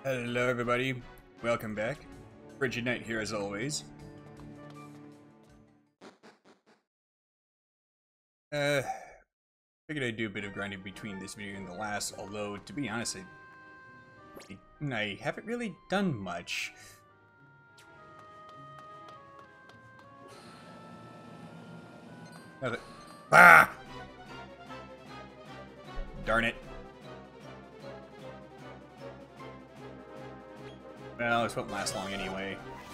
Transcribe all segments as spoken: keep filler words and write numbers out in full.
Hello everybody, welcome back. Frigid Knight here as always. Uh, figured I'd do a bit of grinding between this video and the last, although to be honest, I, I haven't really done much. Now that, ah! Darn it. Well, this won't last long anyway.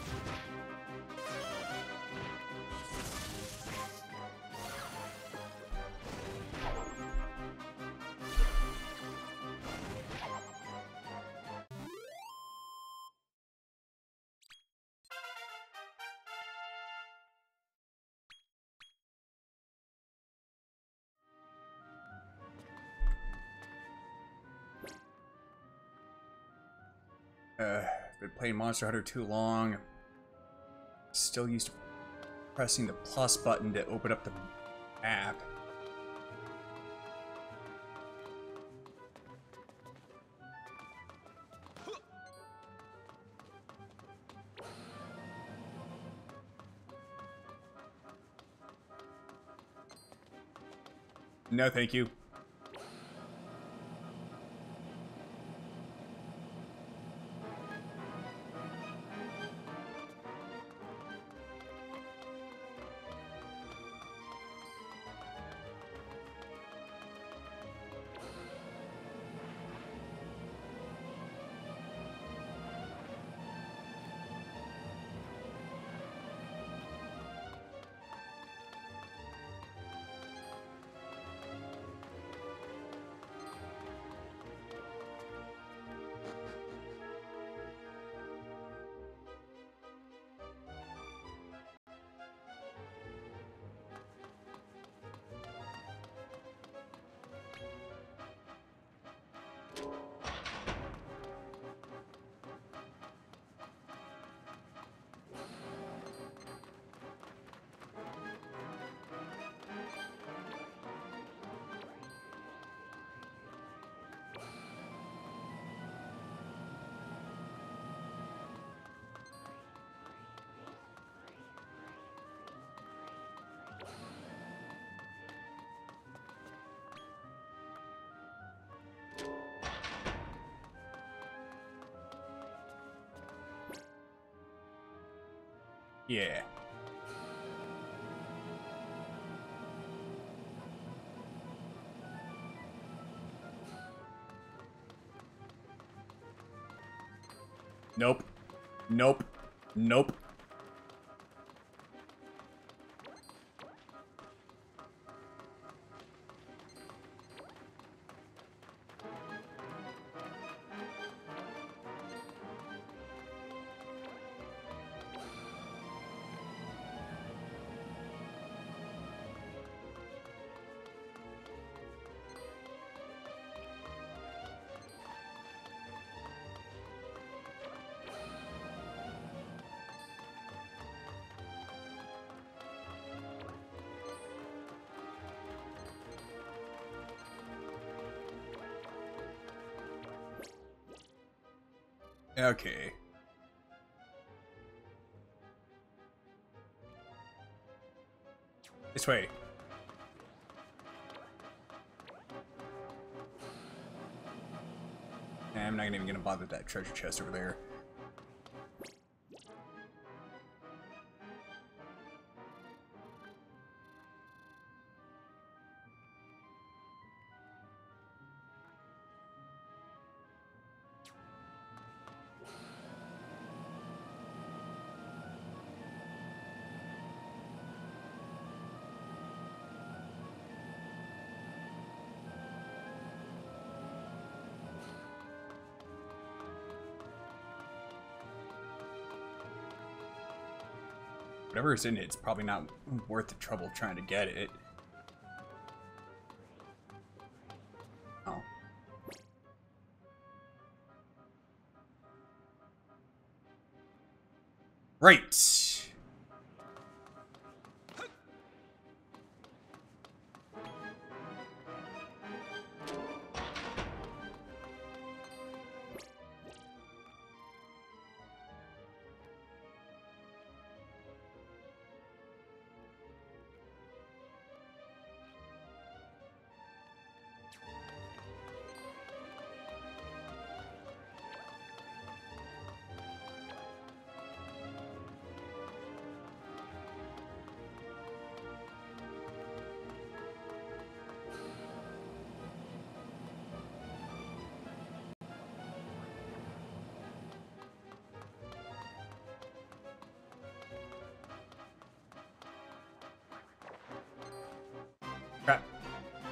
Uh, been playing Monster Hunter too long. Still used to pressing the plus button to open up the app. No, thank you. Yeah. Nope. Nope. Nope. Okay. This way. I'm not even gonna bother with that treasure chest over there. Whatever's in it, it's probably not worth the trouble trying to get it. Oh. Right.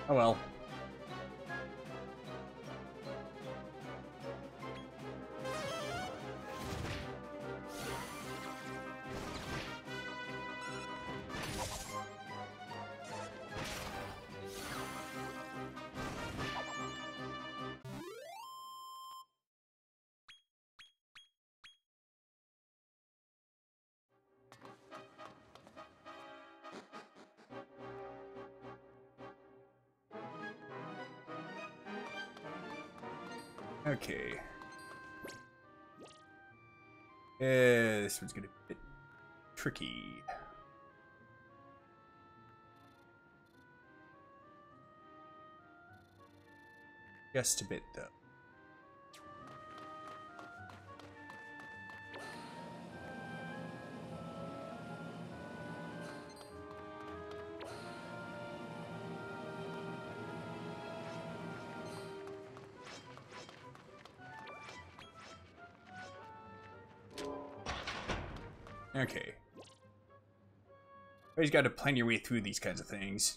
Oh well. Okay. Uh, this one's gonna be a bit tricky. Just a bit, though. Okay. You just gotta plan your way through these kinds of things.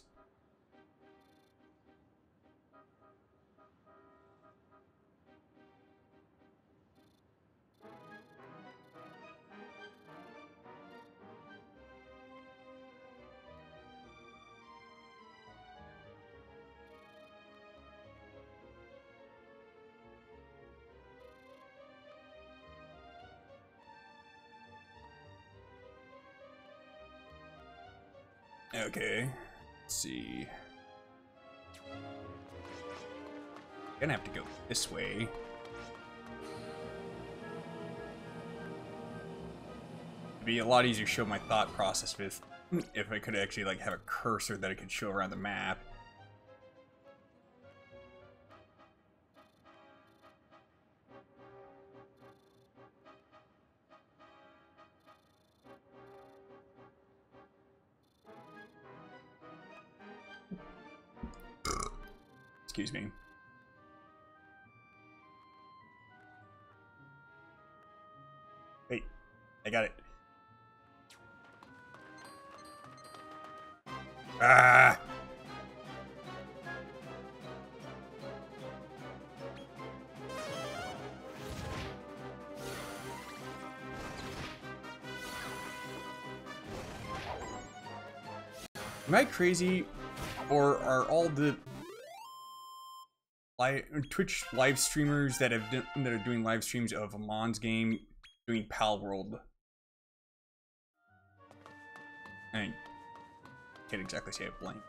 Okay. Let's see. Gonna have to go this way. It'd be a lot easier to show my thought process if if I could actually like have a cursor that I could show around the map. Excuse me. Wait, I got it. Ah! Am I crazy, or are all the live Twitch live streamers that have that are doing live streams of Amon's game doing Pal World? I can't exactly say it blank.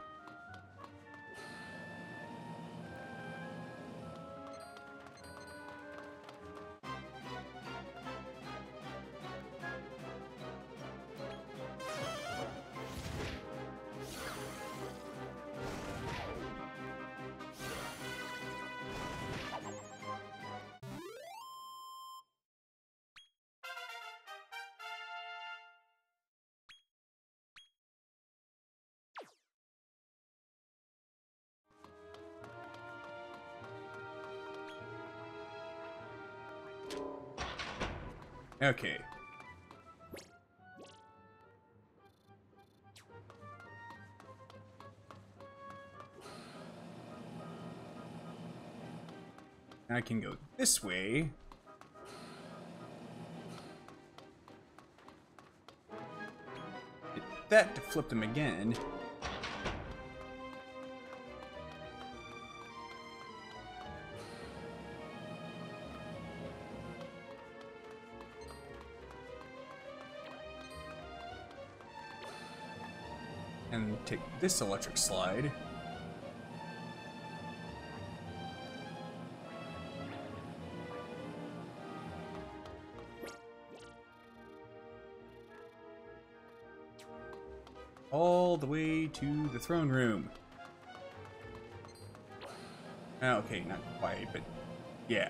Okay. I can go this way. Hit that to flip them again. And take this electric slide. All the way to the throne room. Oh, okay, not quite, but yeah.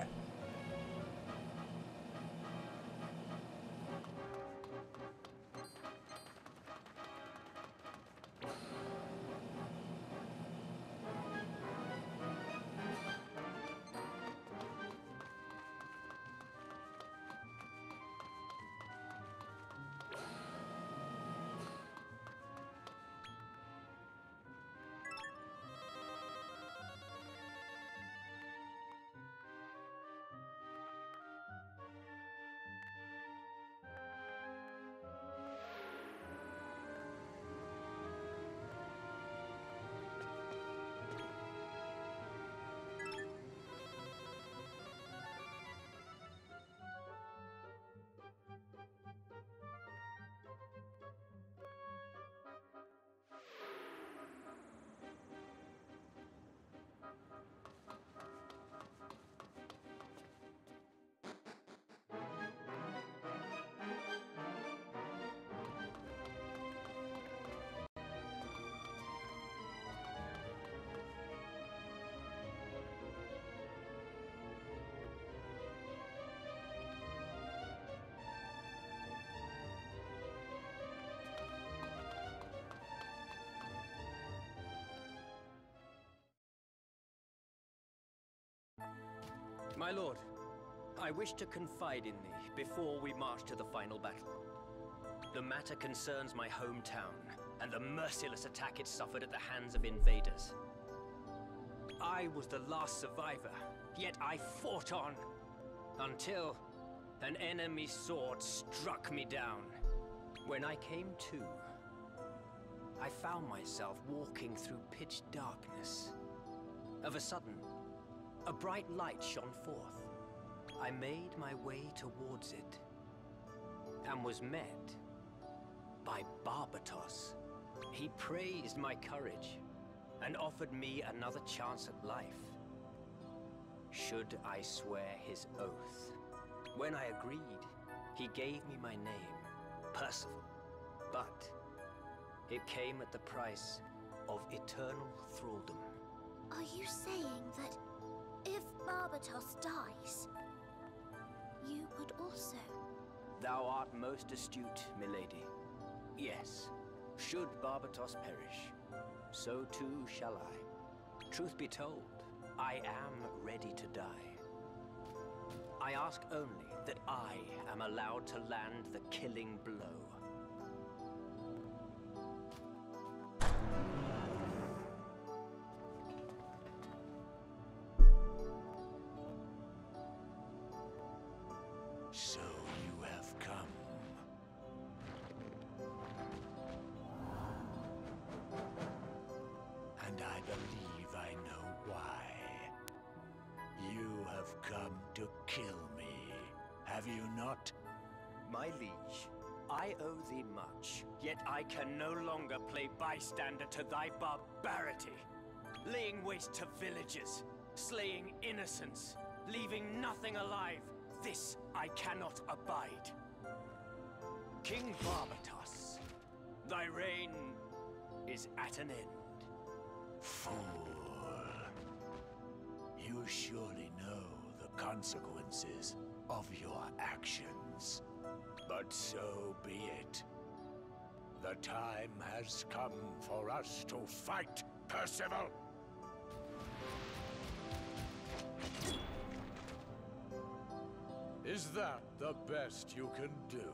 My lord, I wish to confide in thee before we march to the final battle. The matter concerns my hometown and the merciless attack it suffered at the hands of invaders. I was the last survivor, yet I fought on until an enemy sword struck me down. When I came to, I found myself walking through pitch darkness. Of a sudden, a bright light shone forth. I made my way towards it, and was met by Barbatos. He praised my courage, and offered me another chance at life, should I swear his oath. When I agreed, he gave me my name, Percival, but it came at the price of eternal thraldom. Are you saying that if Barbatos dies, you would also? Thou art most astute, milady. Yes, should Barbatos perish, so too shall I. Truth be told, I am ready to die. I ask only that I am allowed to land the killing blow. So you have come. And I believe I know why. You have come to kill me, have you not? My liege, I owe thee much, yet I can no longer play bystander to thy barbarity. Laying waste to villages, slaying innocents, leaving nothing alive. This I cannot abide. King Barbatos, thy reign is at an end. Fool. You surely know the consequences of your actions. But so be it. The time has come for us to fight, Percival! Is that the best you can do?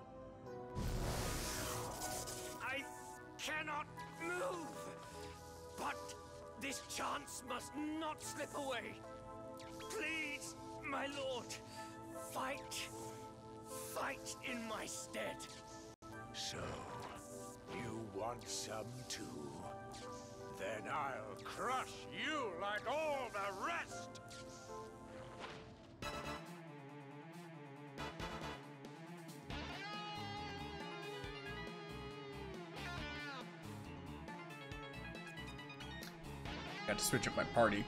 I cannot move! But this chance must not slip away. Please, my lord, fight. Fight in my stead. So, you want some too? Then I'll crush you like all the rest! Got to switch up my party.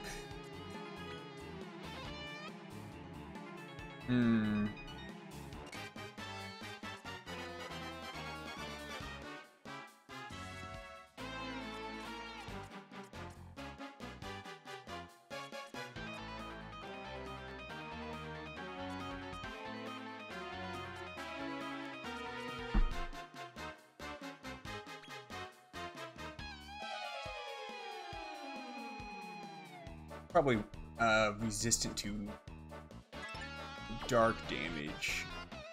Hmm. Probably uh, resistant to dark damage.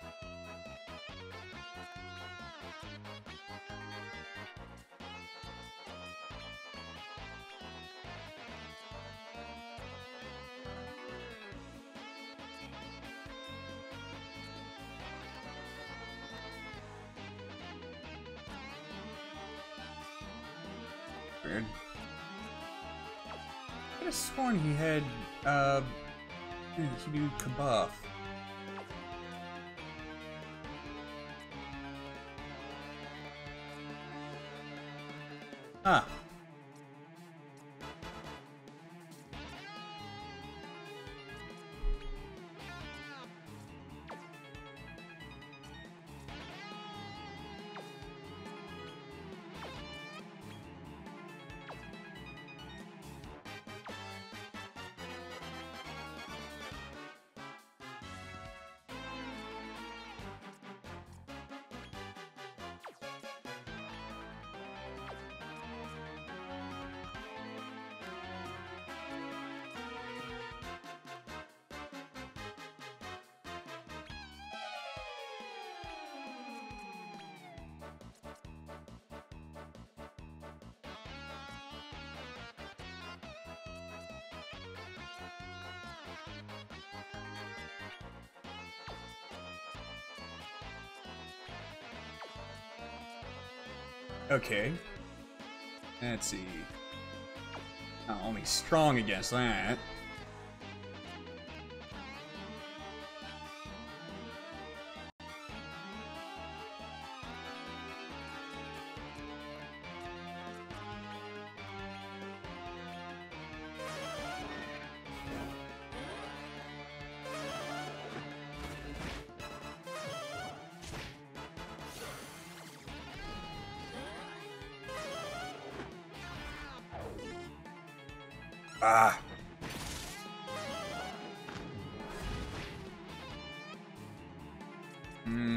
Weird. I could have sworn he had, uh, he knew Kabuff. Huh. Okay. Let's see. Oh, only strong against that. Ah. Hmm.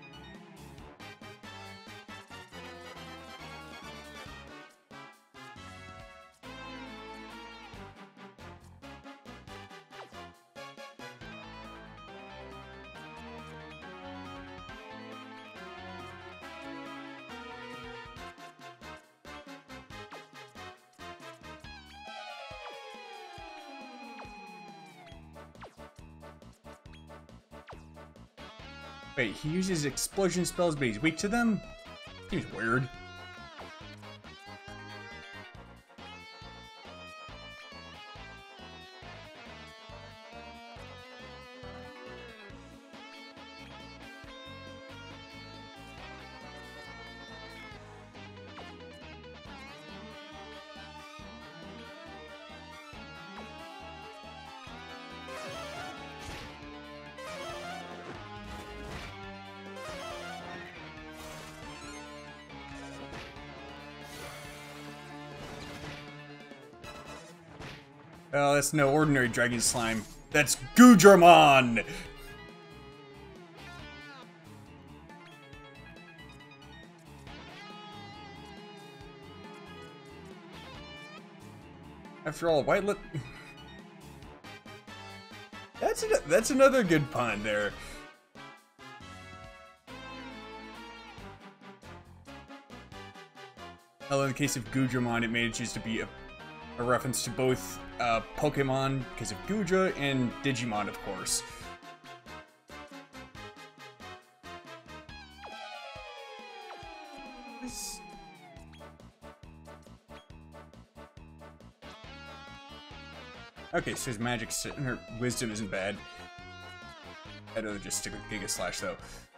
Wait, he uses explosion spells, but he's weak to them? Seems weird. Oh, that's no ordinary dragon slime. That's Gudramon! After all, why let... That's, an that's another good pun there. Well, in the case of Gudramon, it manages to be a, a reference to both uh, Pokemon, because of Gudra, and Digimon, of course. This... Okay, so his magic, her wisdom isn't bad. I'd rather just stick with Giga Slash, though.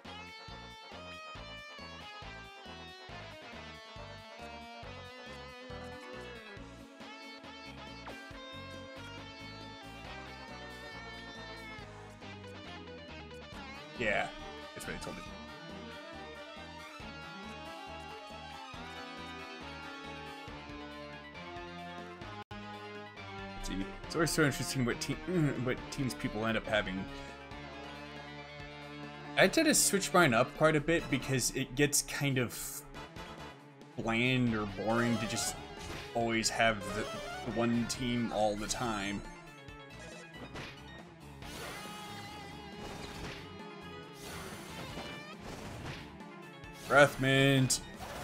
Yeah, that's what I told me. See, it's always so interesting what team, what teams people end up having. I tend to switch mine up quite a bit because it gets kind of bland or boring to just always have the, the one team all the time. Breath Mint.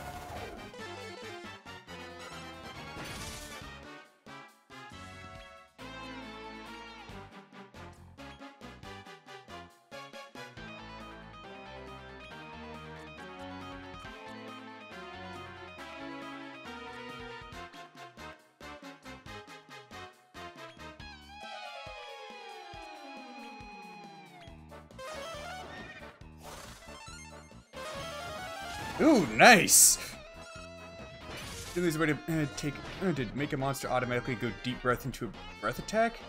Ooh, nice! There's a way to uh, take uh, to make a monster automatically go deep breath into a breath attack.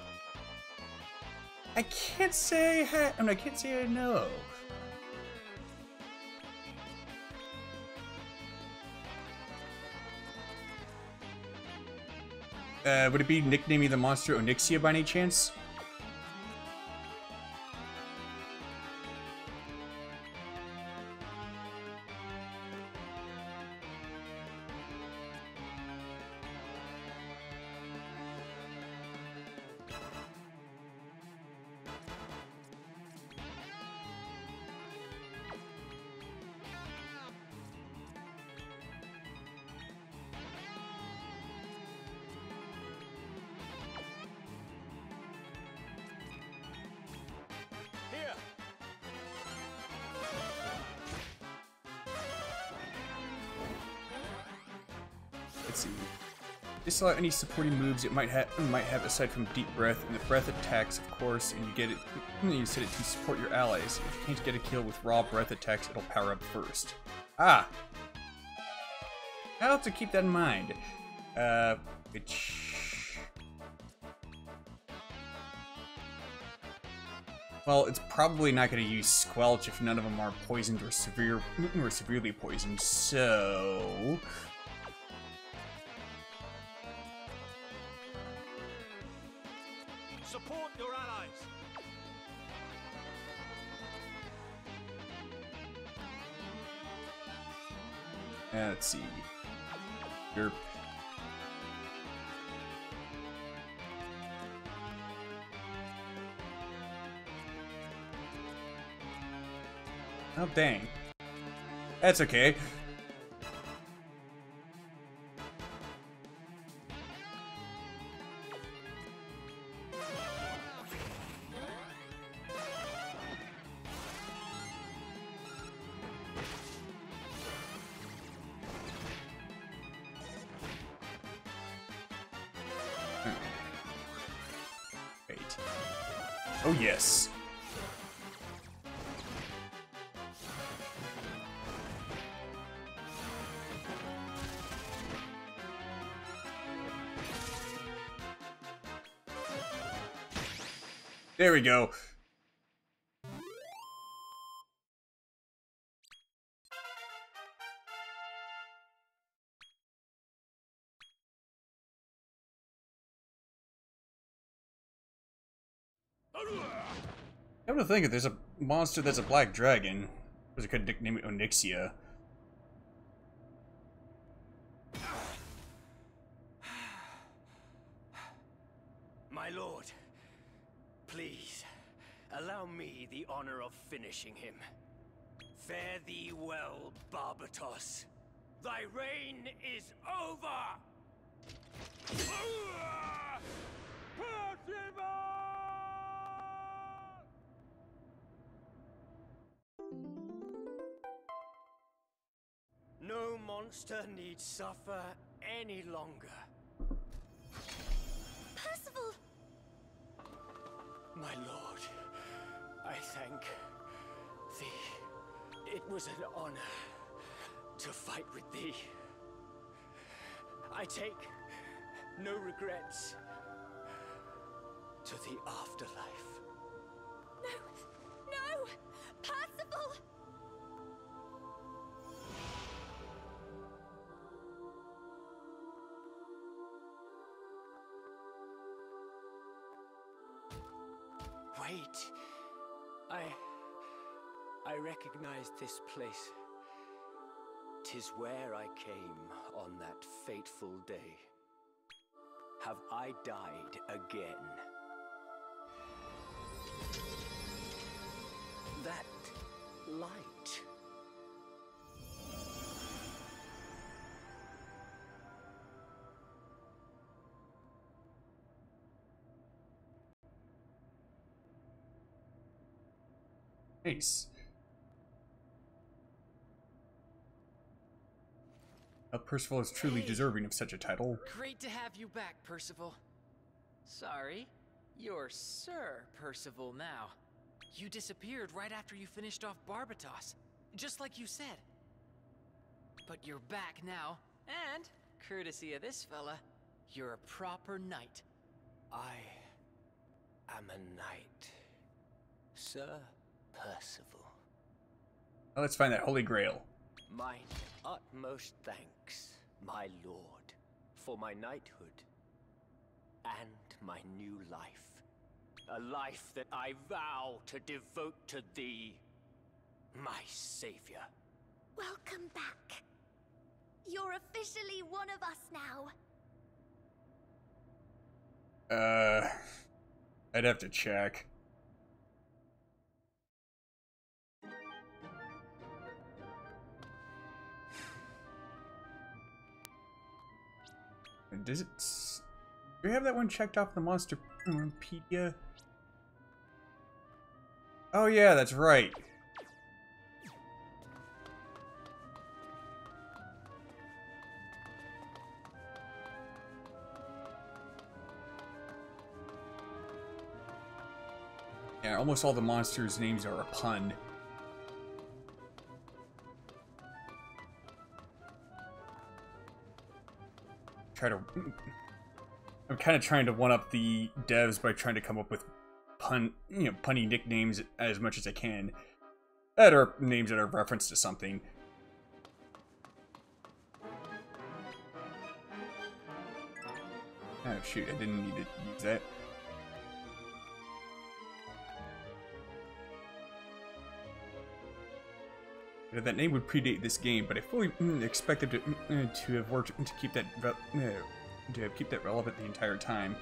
I can't say I, I, mean, I can't say I know. Uh, would it be nicknaming the monster Onyxia by any chance? Let's see. Disallow any supporting moves it might have might have aside from Deep Breath and the breath attacks, of course, and you get it you set it to support your allies. If you can't get a kill with raw breath attacks, it'll power up first. Ah! I'll have to keep that in mind. Uh which Well, it's probably not going to use Squelch if none of them are poisoned or severe or severely poisoned, so Support your allies. Uh, let's see. Derp. Oh, dang. That's okay. Wait. Oh, yes. There we go. Come to think of it, there's a monster that's a black dragon. I could nickname it Onyxia. My lord, please, allow me the honor of finishing him. Fare thee well, Barbatos. Thy reign is over! No monster need suffer any longer. Percival! My lord, I thank thee. It was an honor to fight with thee. I take no regrets to the afterlife. No! No! Percival! Wait. I... I recognize this place. 'Tis where I came on that fateful day. Have I died again? That light. Nice. Uh, Percival is truly Hey. deserving of such a title. Great to have you back, Percival. Sorry, you're Sir Percival now. You disappeared right after you finished off Barbatos, just like you said. But you're back now, and, courtesy of this fella, you're a proper knight. I am a knight. Sir Percival. Now let's find that Holy Grail. My utmost thanks, my lord, for my knighthood and my new life. A life that I vow to devote to thee, my savior. Welcome back. You're officially one of us now. Uh, I'd have to check. Does it... s- Do you have that one checked off the Monsterpedia? Oh yeah, that's right. Yeah, almost all the monsters' names are a pun. Try to... I'm kind of trying to one-up the devs by trying to come up with pun, you know, punny nicknames as much as I can. That are names that are reference to something. Oh shoot, I didn't need to use that. That name would predate this game, but I fully mm, expected to mm, to have worked to keep that uh, to have keep that relevant the entire time.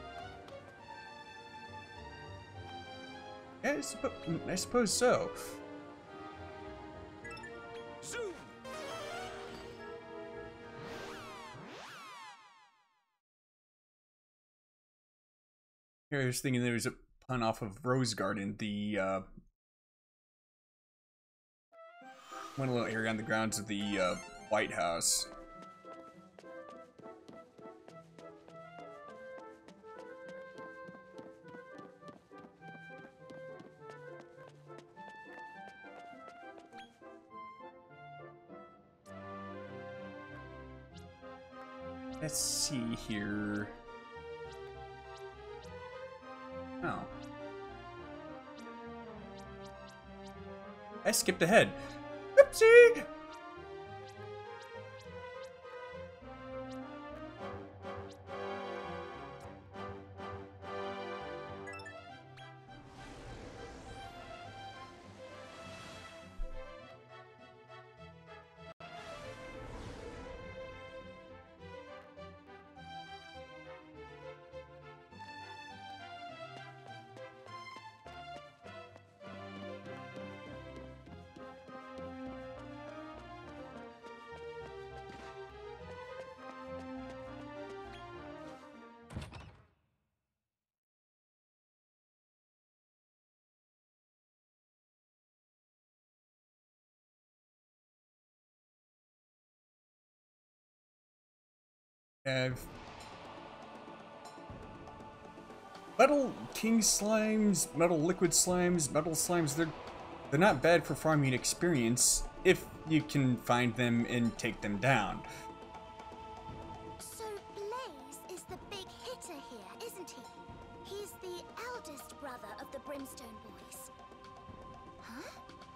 Yeah, I, suppo I suppose so. Zoom. Here I was thinking there was a pun off of Rose Garden, the uh, one little area on the grounds of the uh, White House. Let's see here. Oh. I skipped ahead. Oopsie! Have metal king slimes, metal liquid slimes, metal slimes. They're they're not bad for farming experience if you can find them and take them down. So Blaze is the big hitter here, isn't he? He's the eldest brother of the Brimstone Boys. Huh?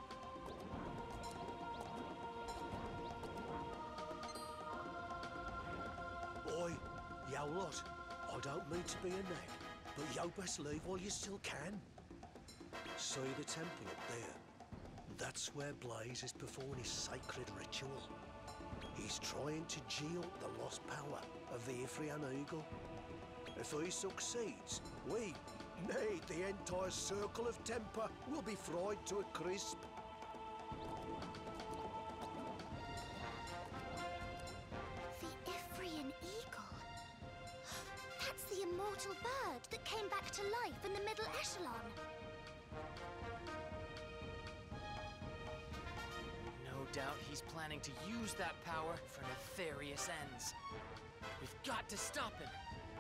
Oi, yo lot, I don't mean to be a nag, but yo best leave while you still can. See the temple up there? That's where Blaze is performing his sacred ritual. He's trying to yield the lost power of the Ithrian Eagle. If he succeeds, we, nay, the entire circle of temper, will be fried to a crisp. The Ithrian Eagle. That's the immortal bird that came back to life in the Middle Echelon. No doubt he's planning to use that power for nefarious ends. We've got to stop him.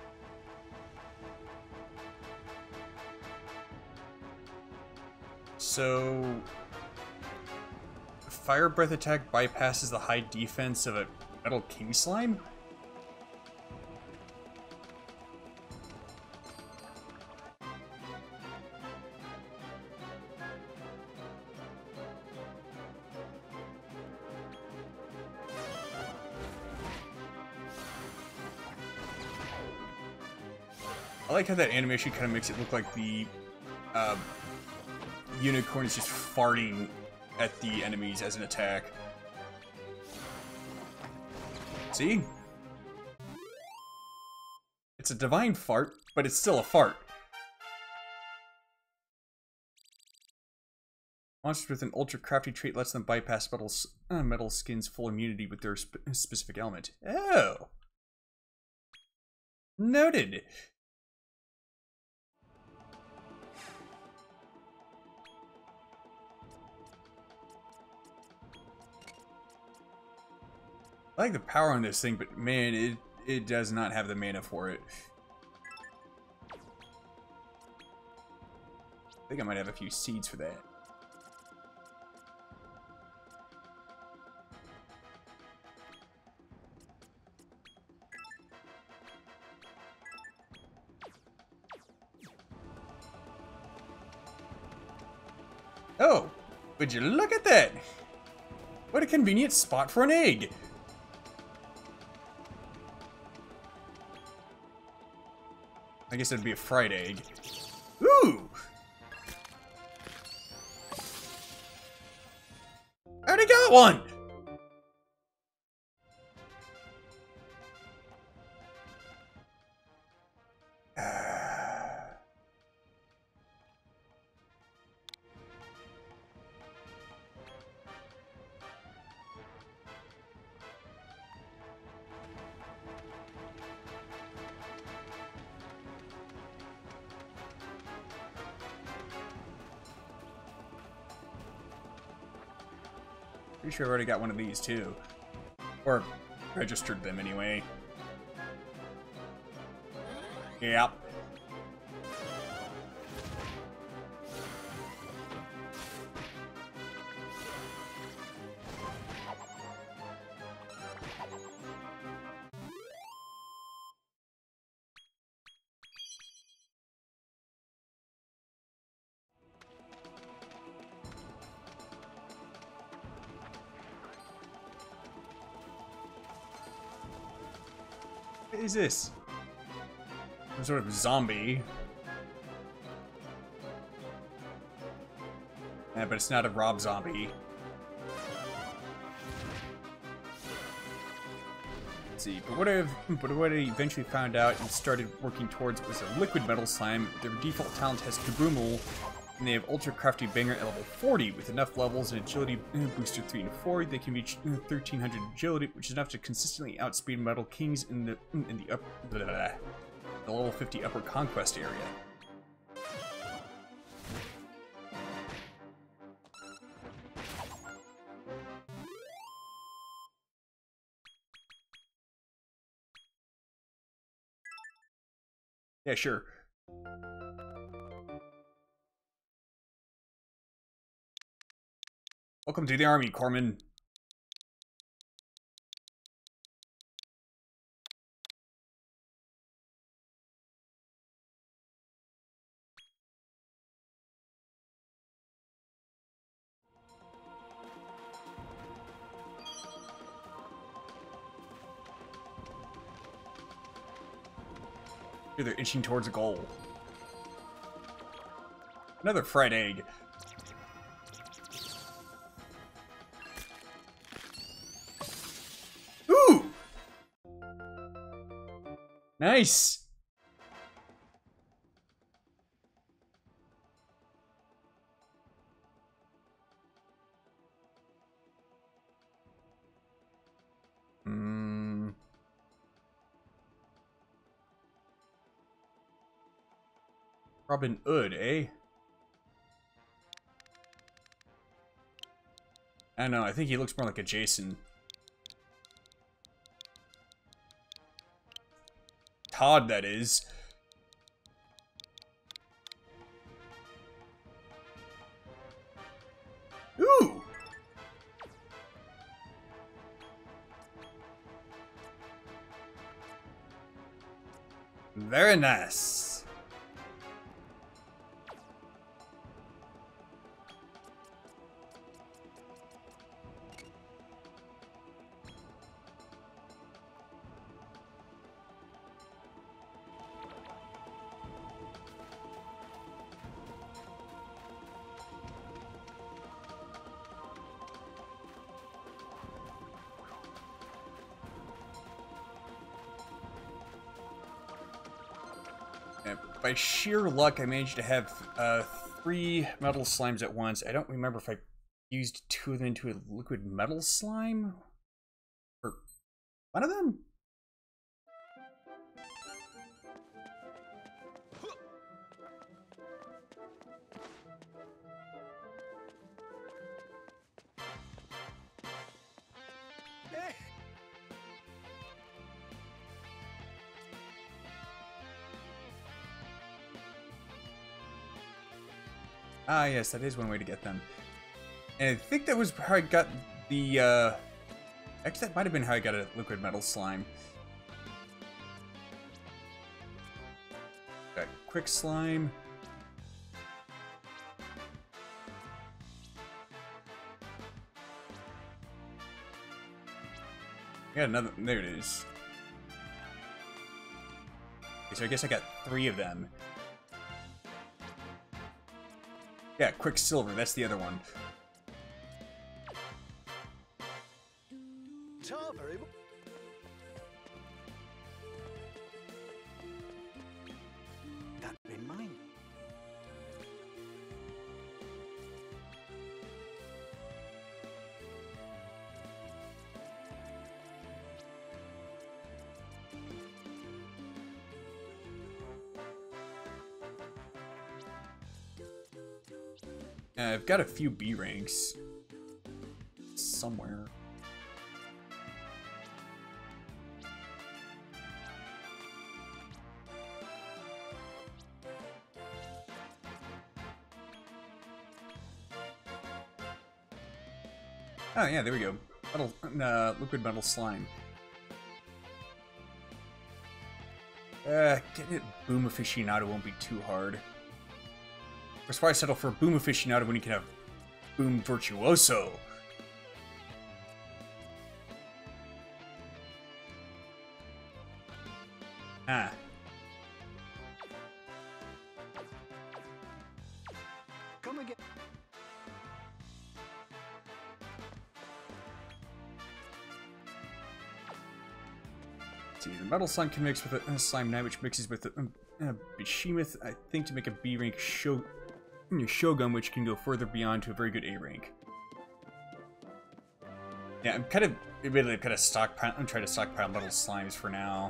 So, Fire Breath attack bypasses the high defense of a Metal King Slime? I like how that animation kind of makes it look like the uh, unicorn is just farting at the enemies as an attack. See? It's a divine fart, but it's still a fart. Monsters with an ultra crafty trait lets them bypass metal, uh, metal skin's full immunity with their sp specific element. Oh! Noted! I like the power on this thing, but man, it it does not have the mana for it. think I might have a few seeds for that. Oh, would you look at that? What a convenient spot for an egg. I guess it'd be a fried egg. Ooh! I already got one! Pretty sure I've already got one of these too. Or registered them anyway. Yep. What is this? Some sort of zombie. Yeah, but it's not a Rob Zombie. Let's see, but what I've but what I eventually found out and started working towards was a liquid metal slime. Their default talent has Kaboomal, and they have Ultra Crafty Banger at level forty with enough levels and agility booster three and four. They can reach thirteen hundred agility, which is enough to consistently outspeed Metal Kings in the in the up blah, blah, blah, the level fifty upper conquest area. Yeah, sure. Welcome to the army, Corman. Here they're inching towards a goal. Another fried egg. Ooh! Nice! Hmm. Robin Hood, eh? I don't know, I think he looks more like a Jason. Todd, that is. Ooh! Very nice. By sheer luck, I managed to have uh, three metal slimes at once. I don't remember if I used two of them into a liquid metal slime? Or one of them? Ah, yes, that is one way to get them. And I think that was how I got the, uh... Actually, that might have been how I got a liquid metal slime. Got quick slime. I got another... There it is. Okay, so I guess I got three of them. Yeah, Quicksilver, that's the other one. Tarbury. That been mine. Uh, I've got a few B ranks somewhere. Oh yeah, there we go. Metal, uh, liquid metal slime. Uh, getting it Boom Aficionado won't be too hard. That's why I settle for Boom Aficionado when you can have Boom Virtuoso. Ah. Come again. See, the metal slime can mix with a, a slime knight, which mixes with a, a behemoth, I think, to make a B rank show. Your Shogun, which can go further beyond to a very good A rank. Yeah, I'm kind of really kind of stockpile. I'm trying to stockpile metal slimes for now.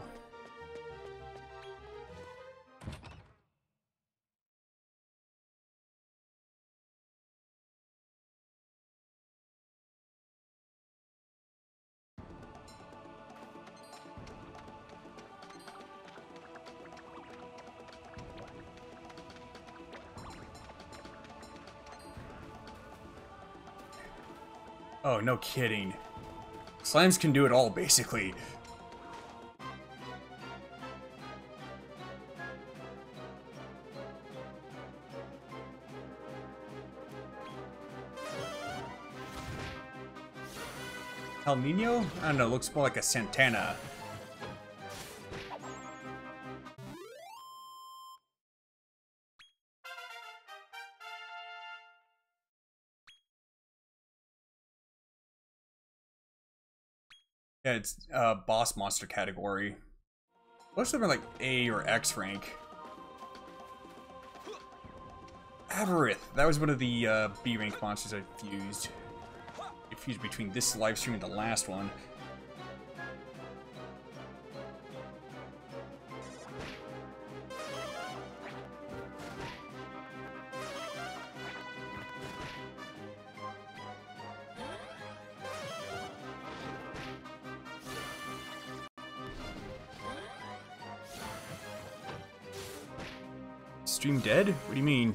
Oh, no kidding. Slimes can do it all, basically. El Nino? I don't know, looks more like a Santana. Yeah, it's uh, boss monster category. Most of them are like A or X rank. Avarith, that was one of the uh, B rank monsters I fused. I fused between this live stream and the last one. Stream dead? What do you mean?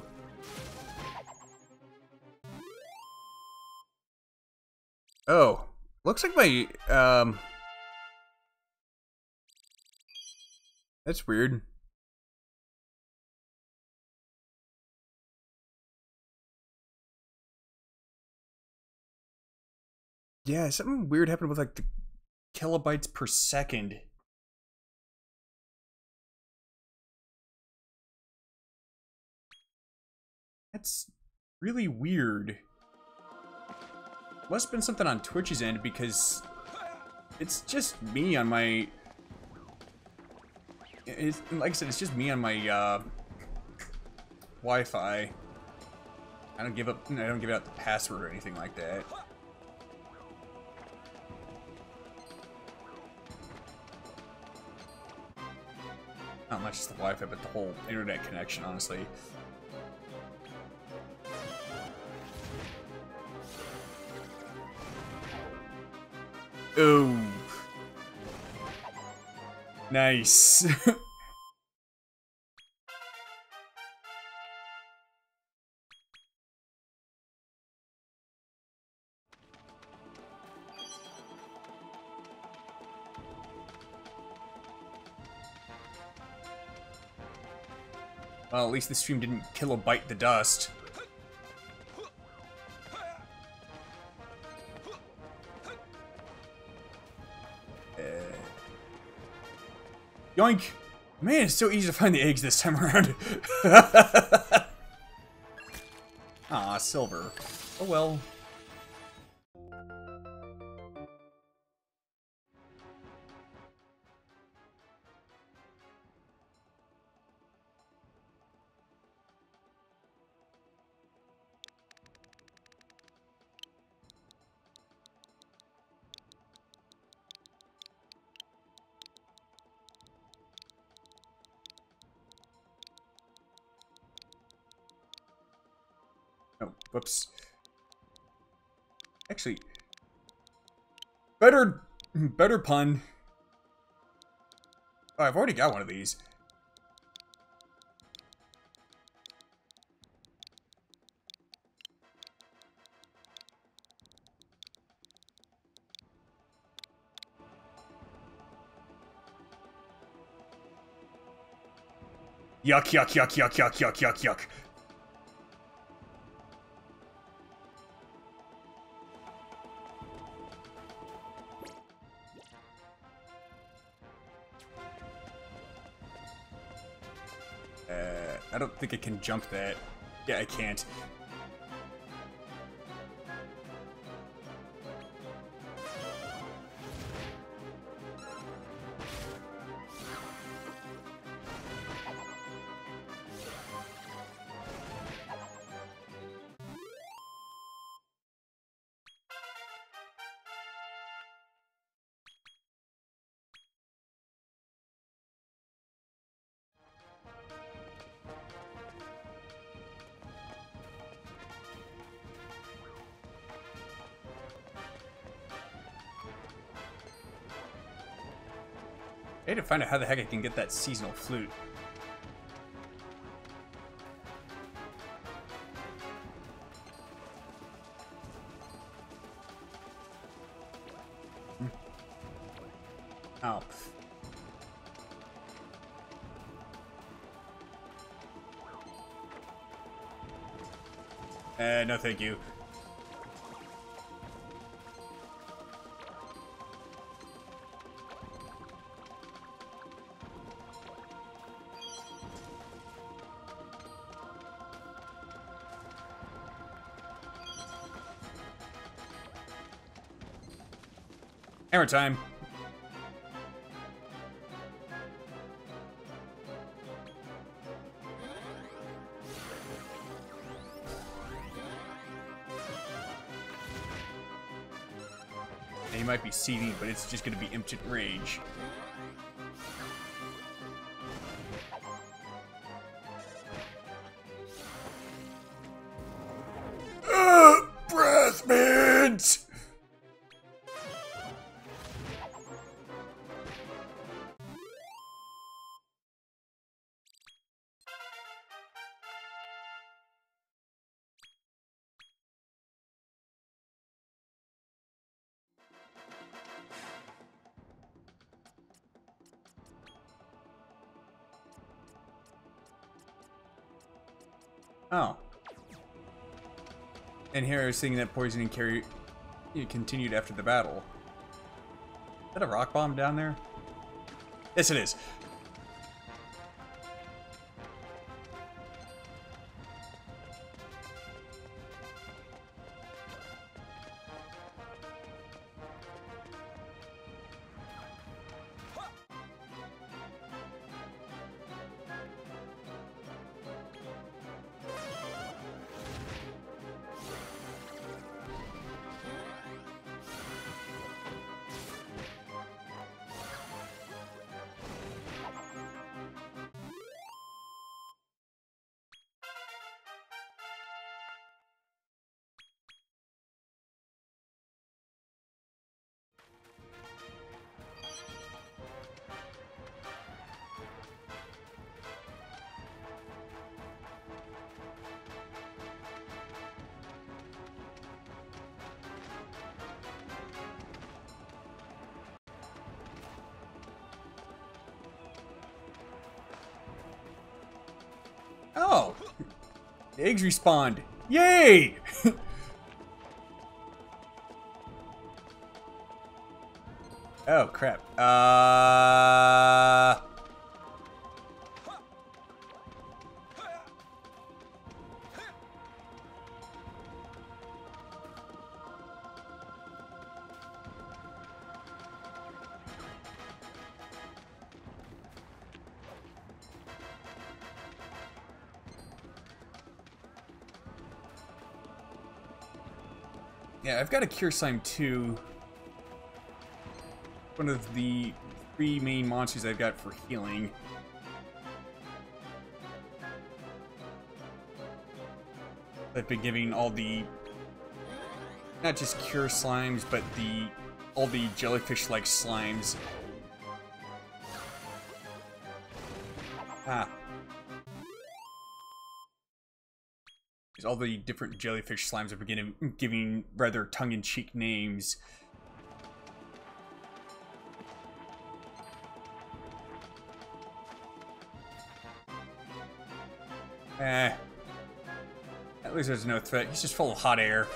Oh, looks like my, um... that's weird. Yeah, something weird happened with like the kilobytes per second. That's really weird. Must have been something on Twitch's end because it's just me on my. It's, like I said, it's just me on my uh, Wi-Fi. I don't give up. I don't give out the password or anything like that. Not much just the Wi-Fi, but the whole internet connection, honestly. Oh, nice. Well, at least the stream didn't kilobite the dust. Uh, yoink! Man, it's so easy to find the eggs this time around. Ah, silver. Oh well. Oh, whoops. Actually, better, better pun. Oh, I've already got one of these. Yuck, yuck, yuck, yuck, yuck, yuck, yuck, yuck. I don't think I can jump that. Yeah, I can't. I need to find out how the heck I can get that seasonal flute. Hmm. Oh. Uh, no thank you. Hammer time. And he might be seething, but it's just gonna be impotent rage. Uh, breath mint! Oh. And here I was thinking that poisoning carry it continued after the battle. Is that a rock bomb down there? Yes, it is. Oh! The eggs respawned. Yay! Oh, crap. Uh... Yeah, I've got a Cure Slime too. One of the three main monsters I've got for healing. I've been giving all the, not just Cure Slimes, but the all the jellyfish-like slimes. Ah. All the different jellyfish slimes are beginning giving rather tongue-in-cheek names. Eh. At least there's no threat. He's just full of hot air.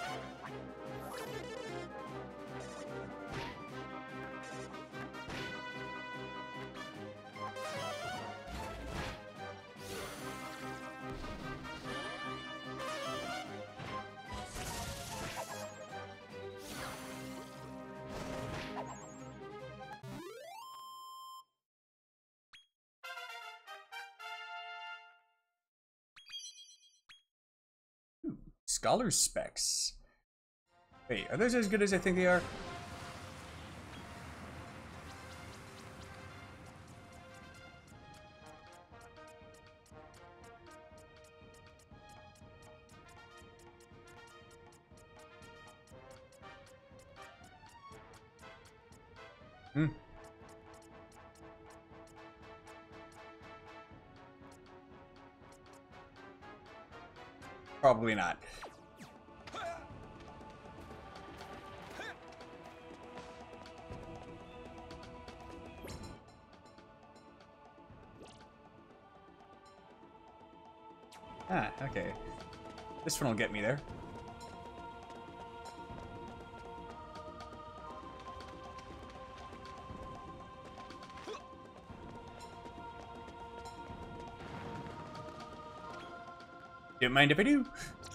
Scholar's specs. Wait, are those as good as I think they are? Hmm. Probably not. Ah, okay. This one will get me there. Don't mind if I do.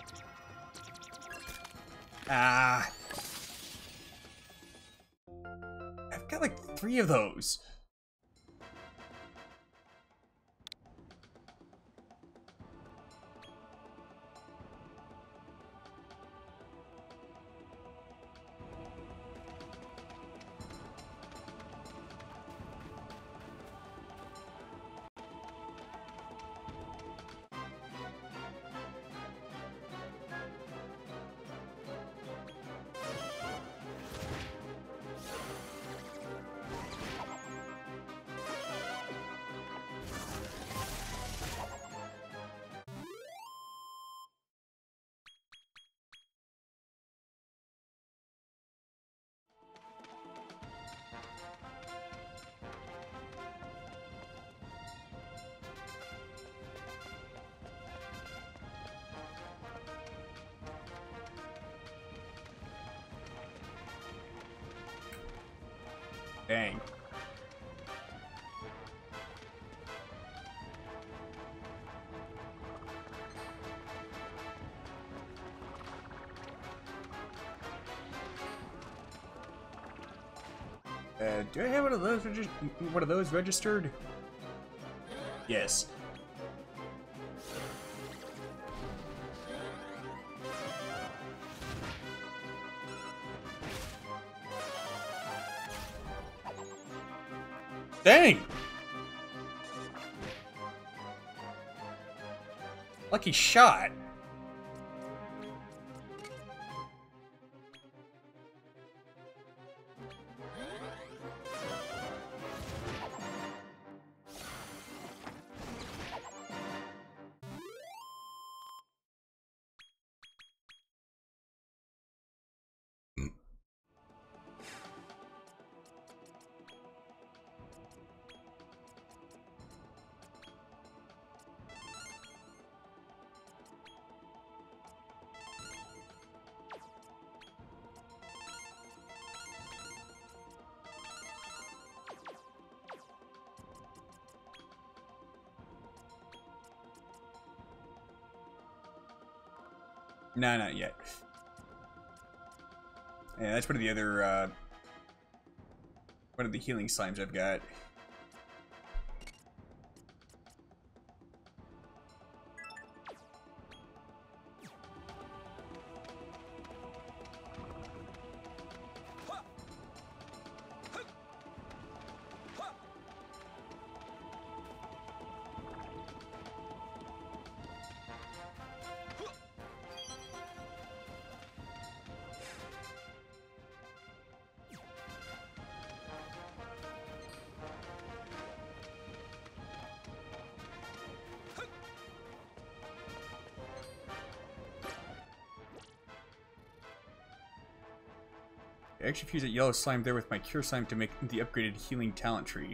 Ah. I've got like three of those. Dang. Uh, do I have one of those regis- one of those registered? Yes. Dang! Lucky shot. Nah, not yet. Yeah, that's one of the other, uh... one of the healing slimes I've got. I actually fused that yellow slime there with my cure slime to make the upgraded healing talent tree.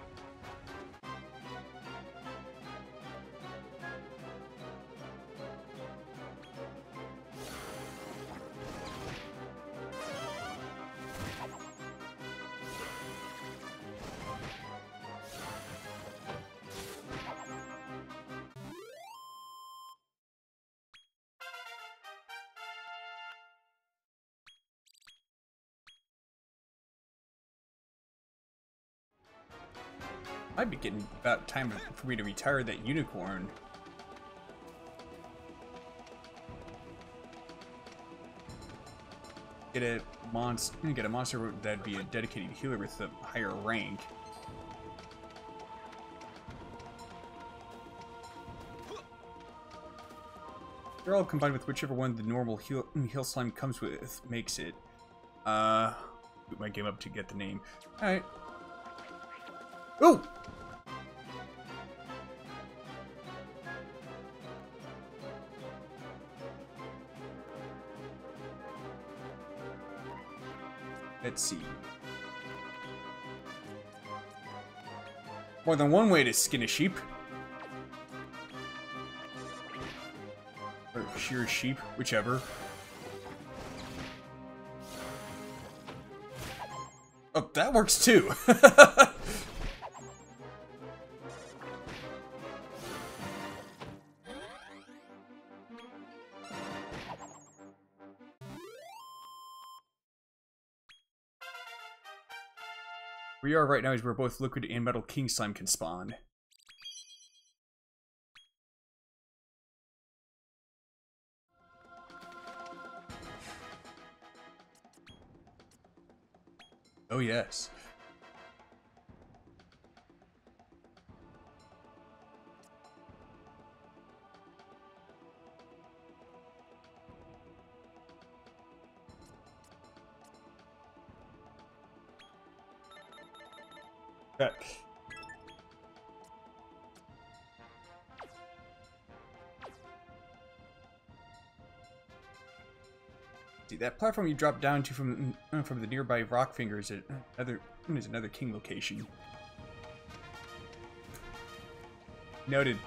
Might be getting about time for me to retire that unicorn. Get a monster. Get a monster that'd be a dedicated healer with a higher rank. They're all combined with whichever one the normal heal, heal slime comes with makes it. Uh, boot my game up to get the name. All right. Oh! Let's see. More than one way to skin a sheep. Or shear sheep, whichever. Oh, that works too! Where you are right now is where both Liquid and Metal King Slime can spawn. Oh yes. Back. See, that platform you drop down to from from the nearby rock finger is another is another king location. Noted.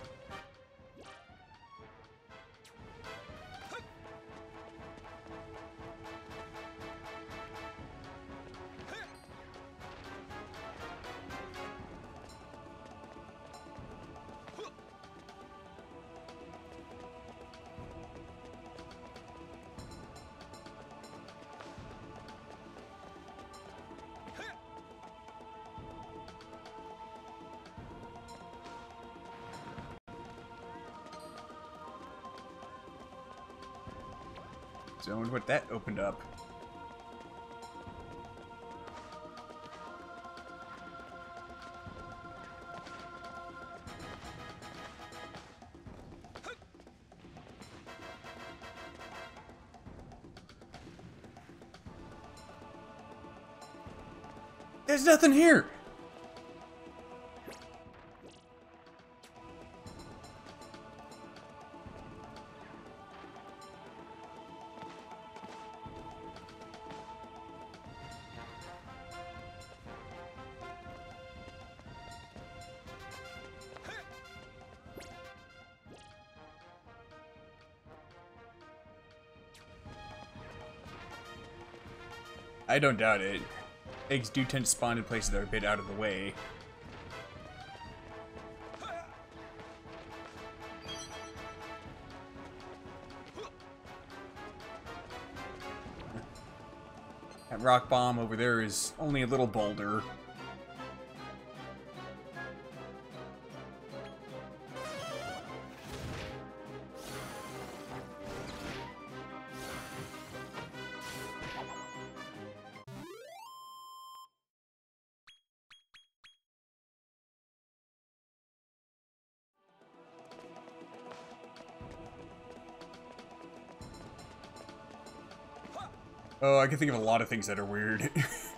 So I wonder what that opened up. There's nothing here! I don't doubt it. Eggs do tend to spawn in places that are a bit out of the way. That rock bomb over there is only a little boulder. Oh, I can think of a lot of things that are weird.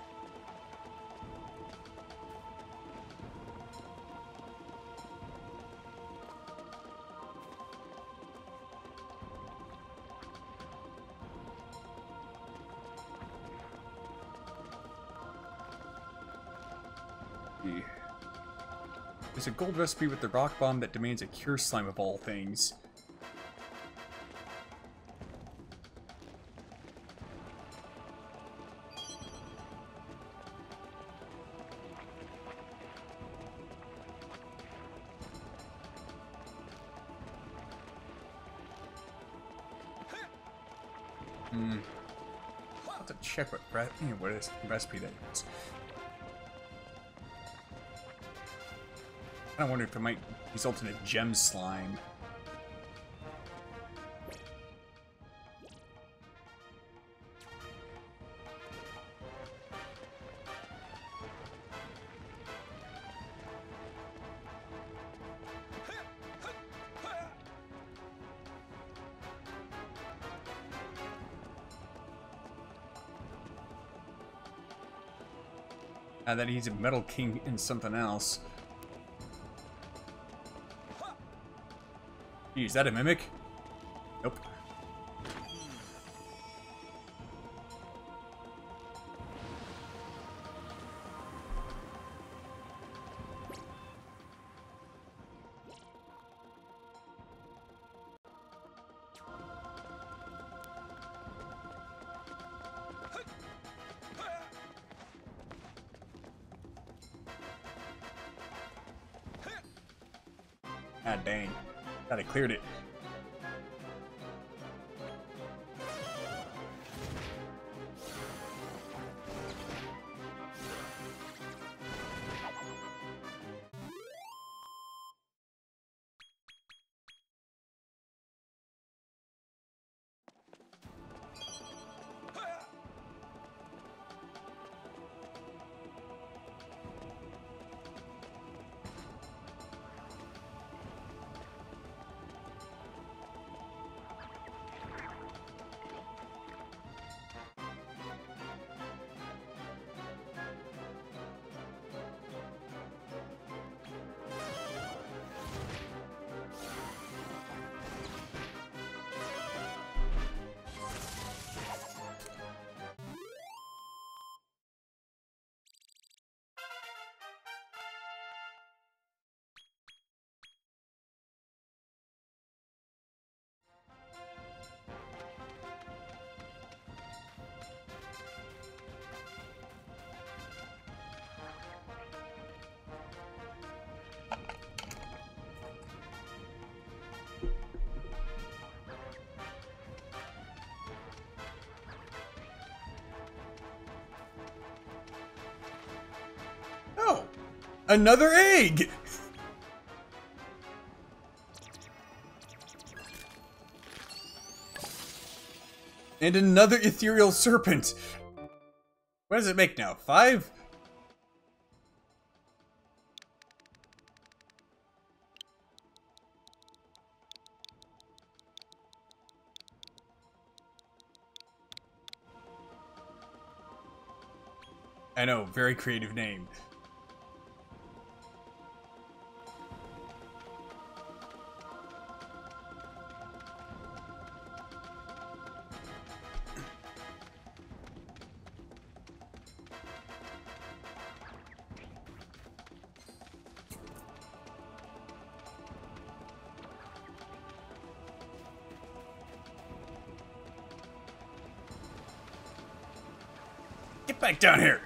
There's a gold recipe with the rock bomb that demands a cure slime of all things. Hmm. I'll have to check what, re you know, what is recipe that is. I wonder if it might result in a gem slime. And then he's a Metal King in something else. Gee, is that a mimic? Nope. Ah, dang. Thought I cleared it. Oh! Another egg! And another ethereal serpent! What does it make now? Five? I know, very creative name. Get back down here!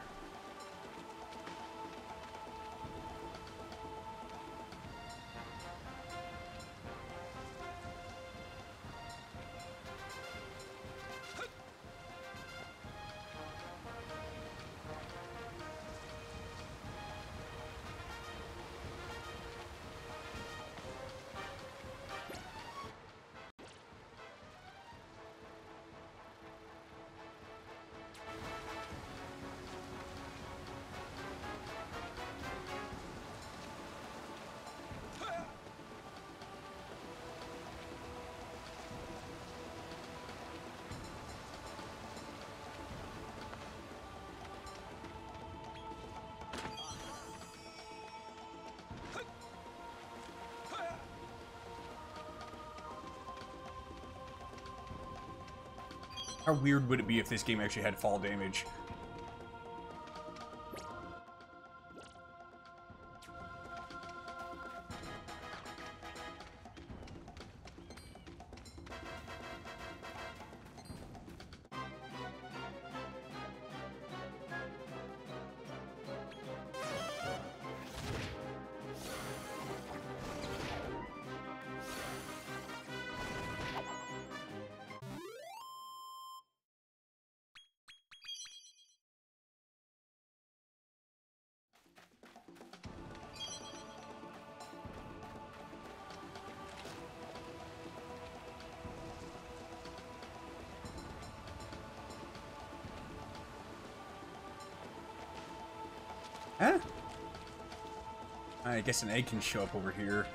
How weird would it be if this game actually had fall damage? Huh? I guess an egg can show up over here.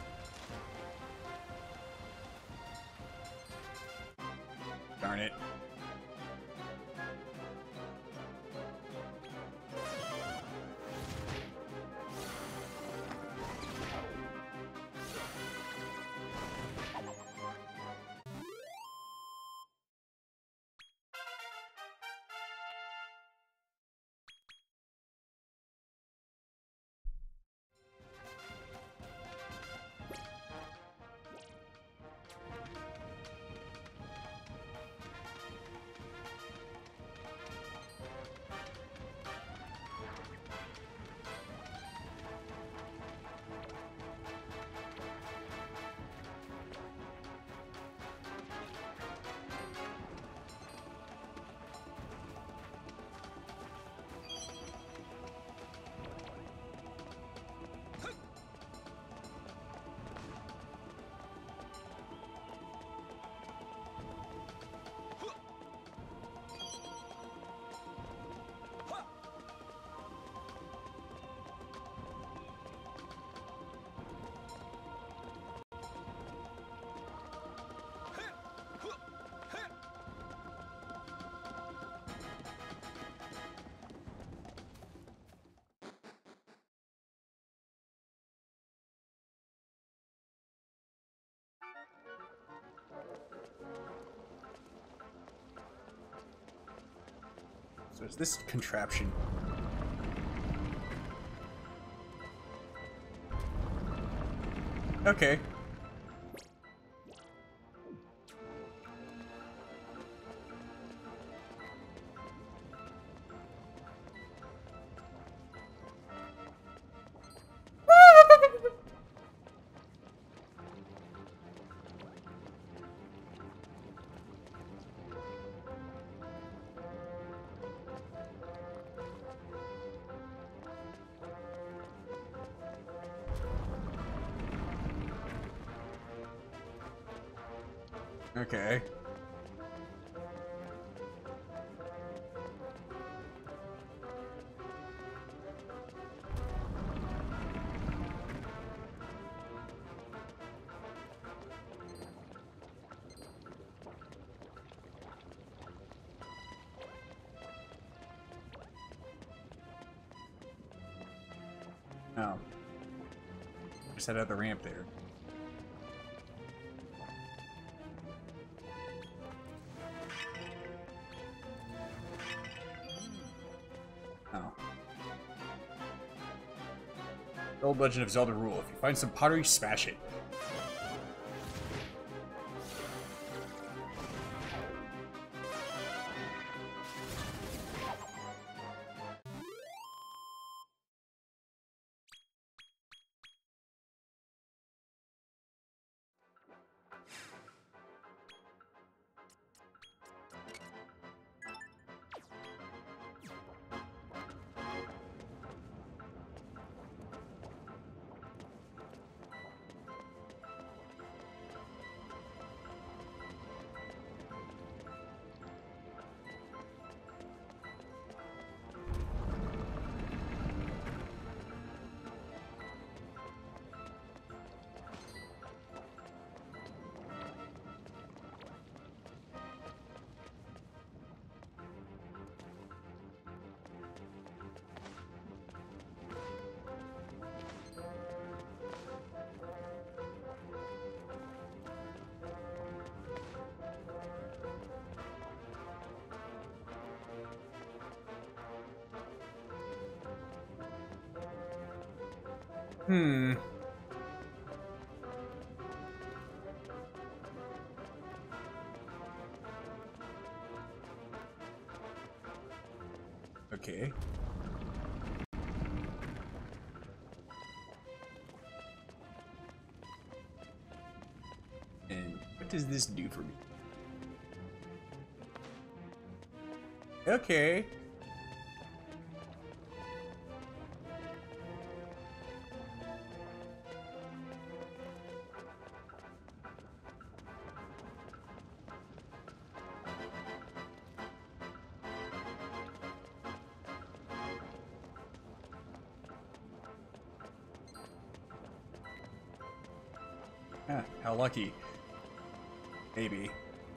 Darn it. So it's this contraption. Okay. Okay. Oh. Just had another ramp there. Oh. The old Legend of Zelda rule. If you find some pottery, smash it. Hmm. Okay. And what does this do for me? Okay. Ah, how lucky. Maybe.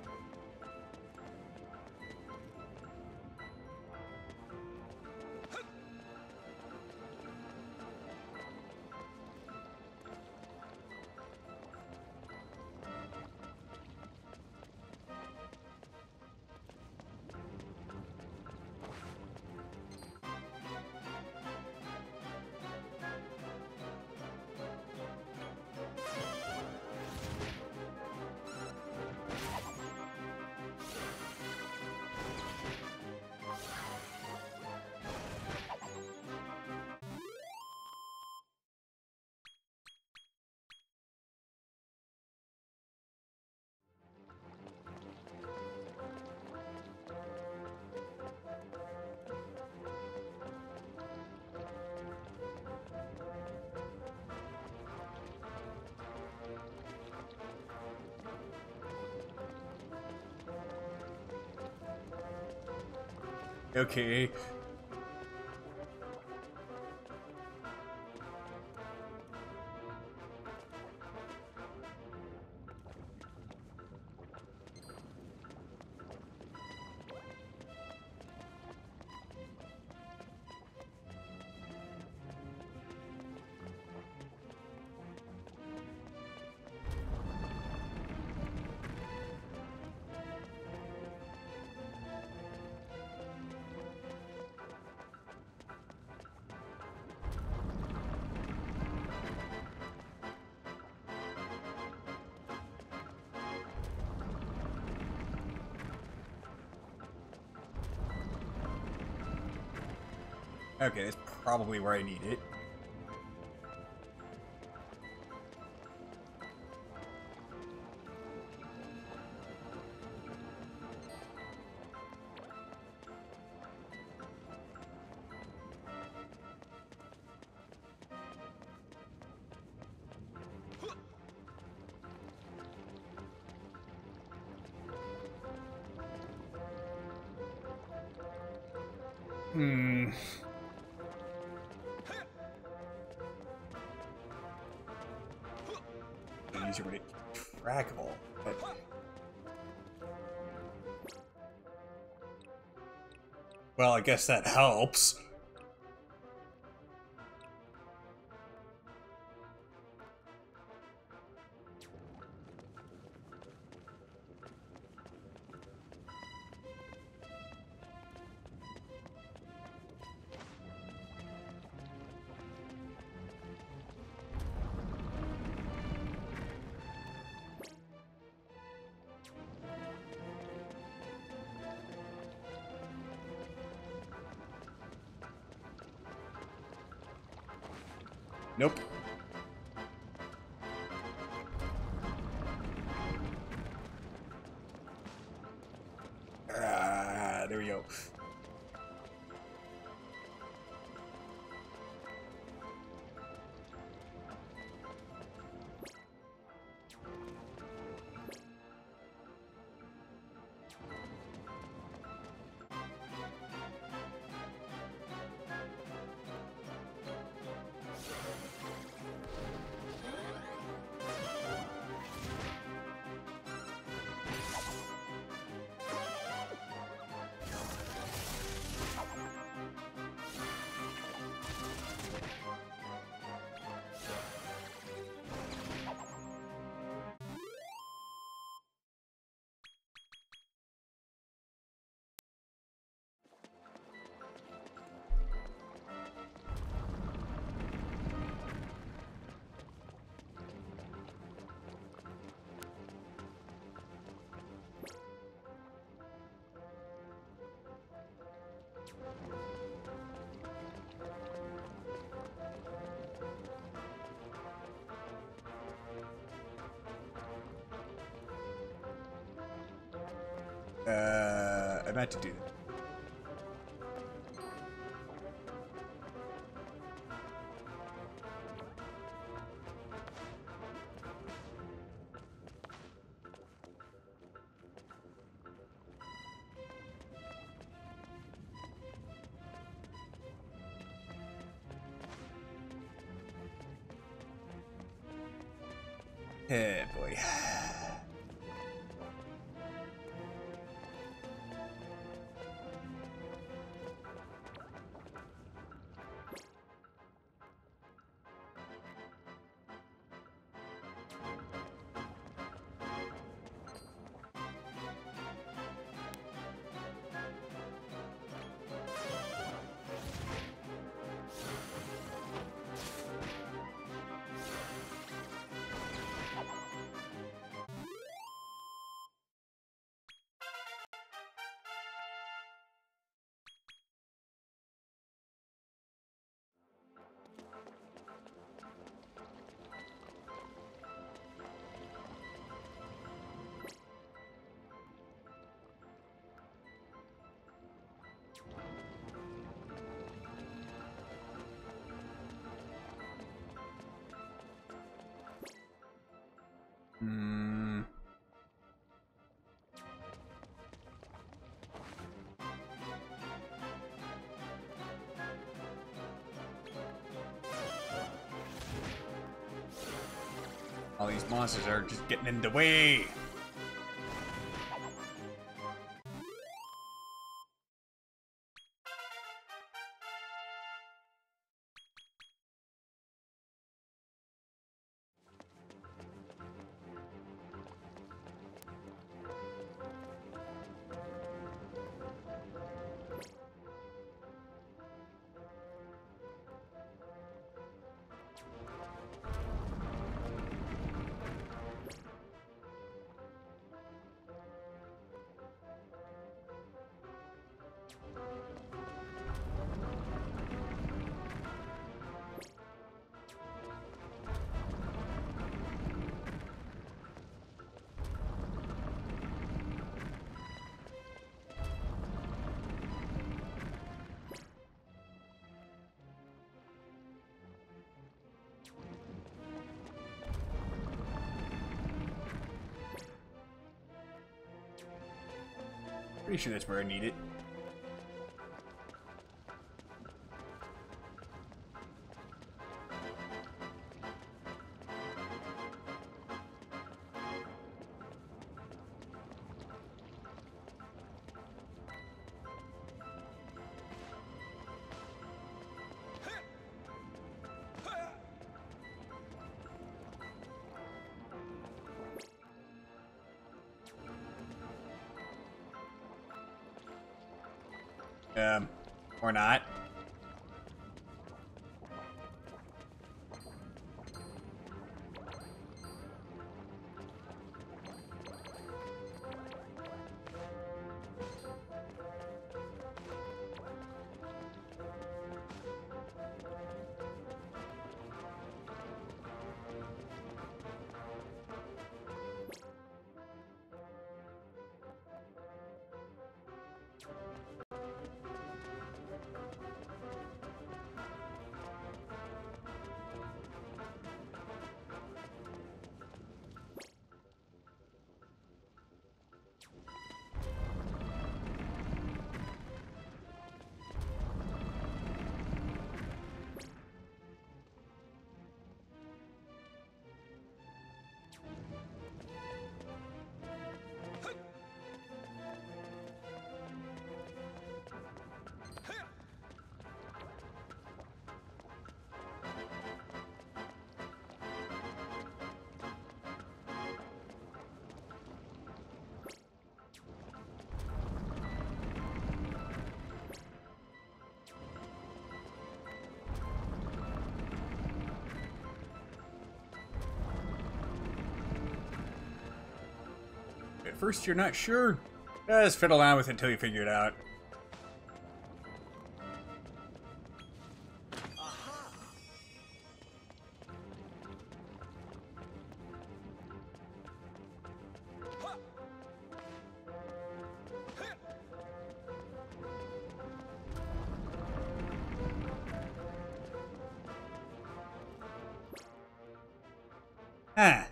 Okay. Okay, that's probably where I need it. Hmm. These are really trackable, but well, I guess that helps. Nope. Ah, there we go. Uh, I meant to do that. Hey, boy. Hmm. All these monsters are just getting in the way. Pretty sure that's where I need it. Um, or not. At first you're not sure? Just fiddle around with it until you figure it out. Huh.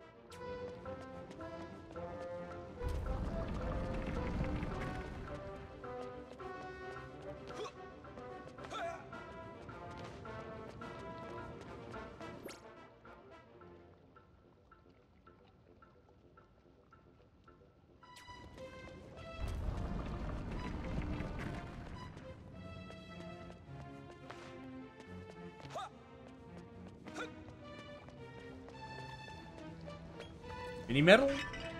Mini medal?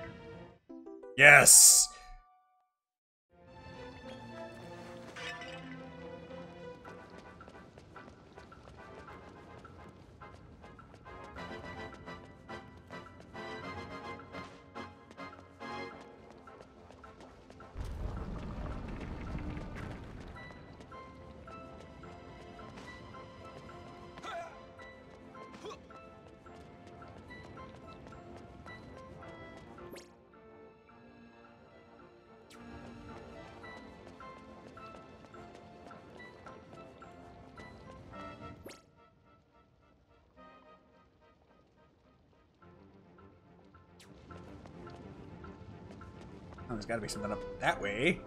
Yes! Oh, there's gotta be something up that way.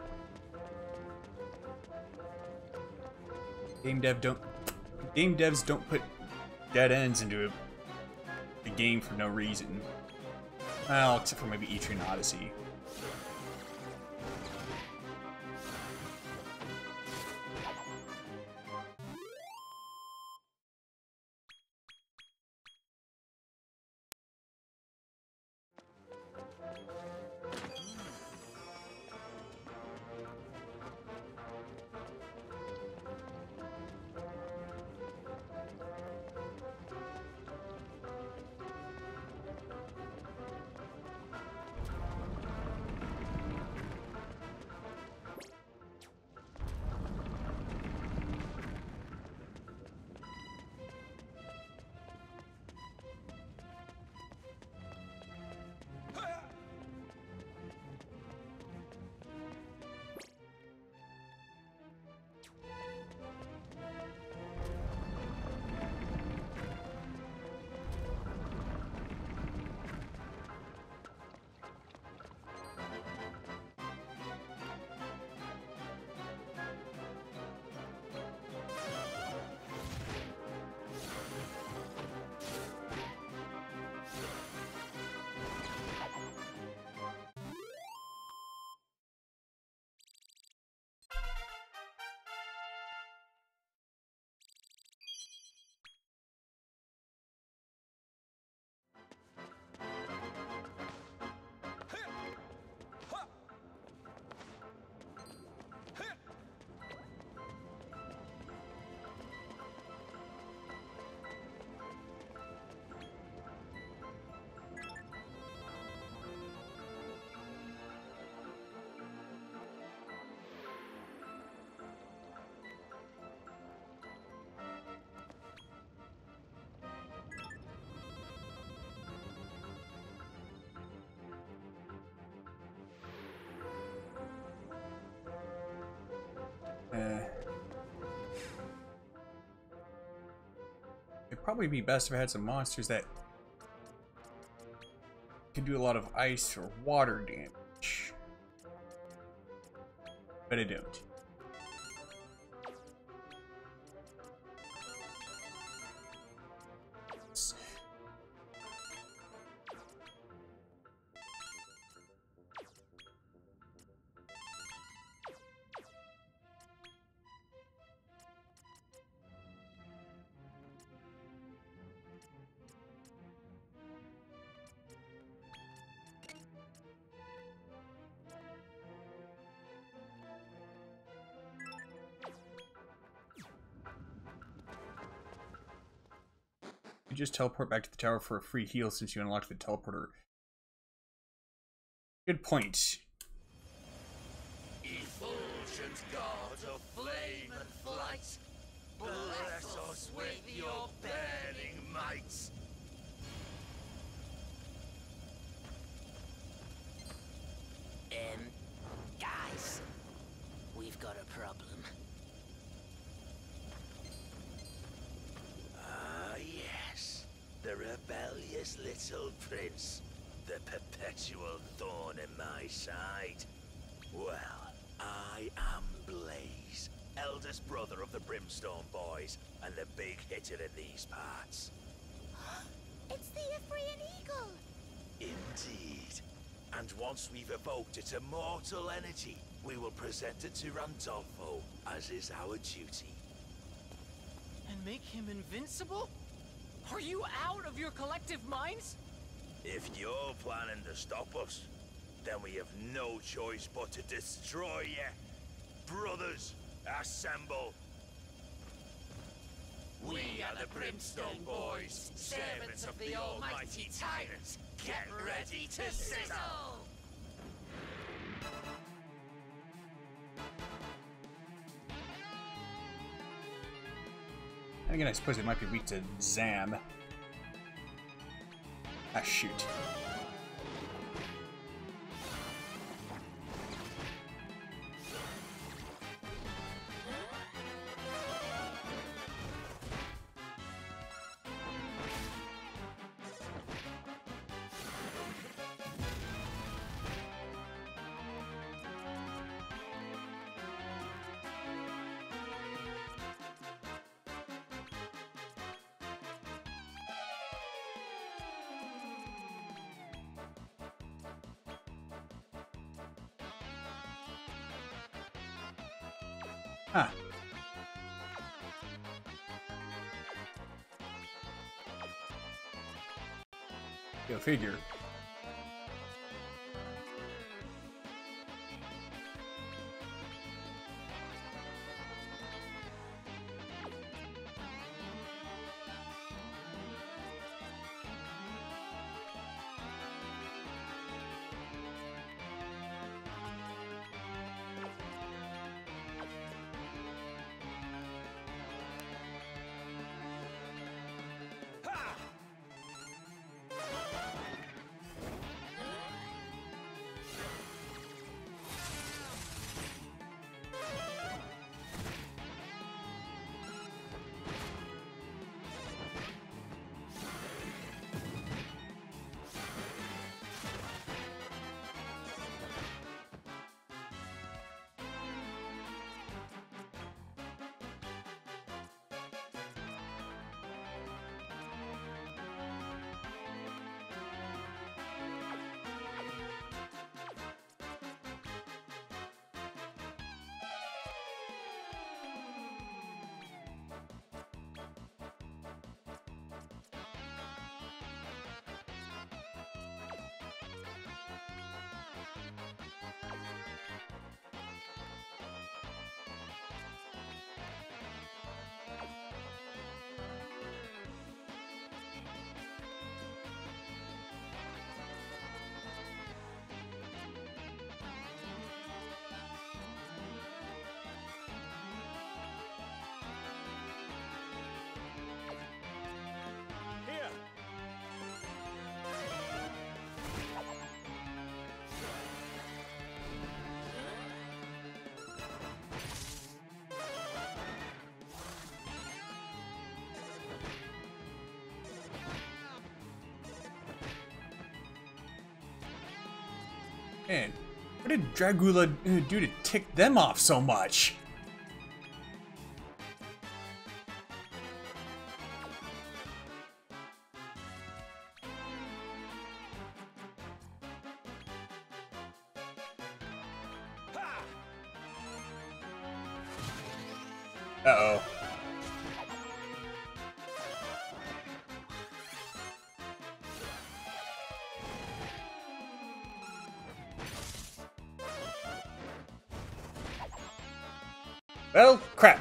Game dev don't... Game devs don't put dead ends into a, a game for no reason. Well, except for maybe Etrian Odyssey. Uh, it'd probably be best if I had some monsters that could do a lot of ice or water damage. But I don't. You just teleport back to the tower for a free heal since you unlocked the teleporter. Good point. Effulgent god of flame and flight, bless us with your burning might. Um, guys, we've got a problem. Ah, yes. The rebellion this little prince, the perpetual thorn in my side. Well, I am Blaze, eldest brother of the Brimstone Boys, and the big hitter in these parts. It's the Ifrian Eagle! Indeed. And once we've evoked its immortal energy, we will present it to Randolfo, as is our duty. And make him invincible? Are you out of your collective minds? If you're planning to stop us, then we have no choice but to destroy you. Brothers, assemble! We are the Brimstone Boys, servants of the almighty tyrant. Get ready to sizzle! And again, I suppose it might be weak to Zam. Ah, shoot. Huh. Go figure. Man, what did Dragula uh, do to tick them off so much? Uh-oh. Well, crap.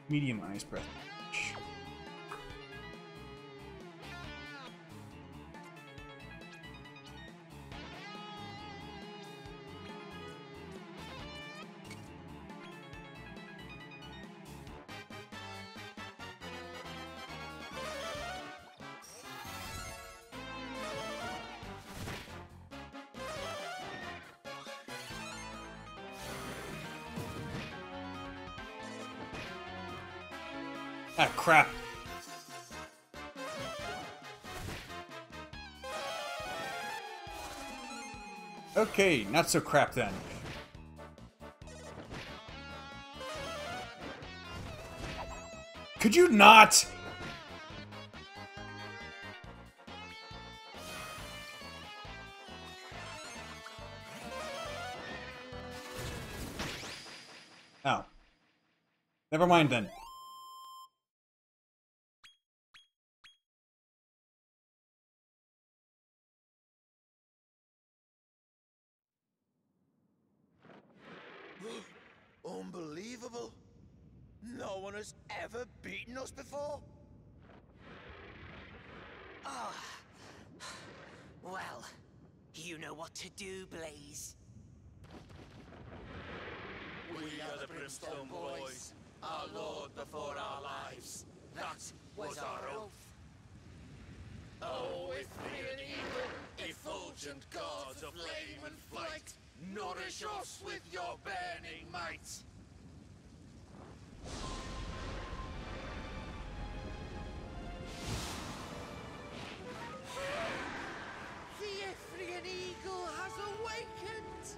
Medium ice breath. Ah, crap. Okay, not so crap then. Could you not? Oh. Never mind then. Unbelievable! No one has ever beaten us before! Ah. Well, you know what to do, Blaze. We are the Brimstone Boys, our lord before our lives. That was our oath. Oh, Ithrian Eagle, effulgent gods of flame and flight, nourish us with your burning might. The Ithrian Eagle has awakened!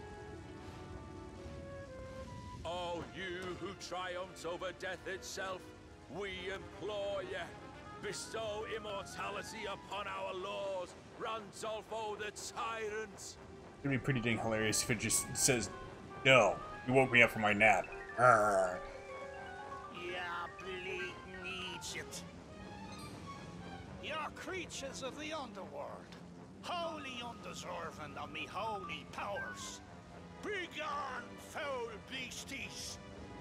Oh, you who triumphed over death itself, we implore you, bestow immortality upon our lords, Randolfo the Tyrant. It'd be pretty dang hilarious if it just says, "No, you woke me up from my nap." Arrgh. Yeah, bleeding Egypt. You're creatures of the underworld, wholly undeserving of me holy powers. Begone, foul beasties!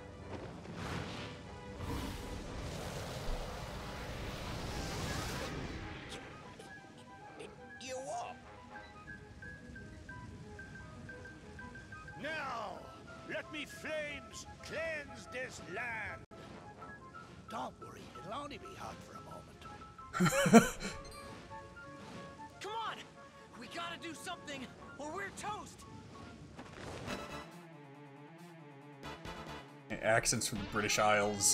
You what? Now, let me flames cleanse this land. Don't worry, it'll only be hot for a moment. Come on! We gotta do something, or we're toast! Accents from the British Isles.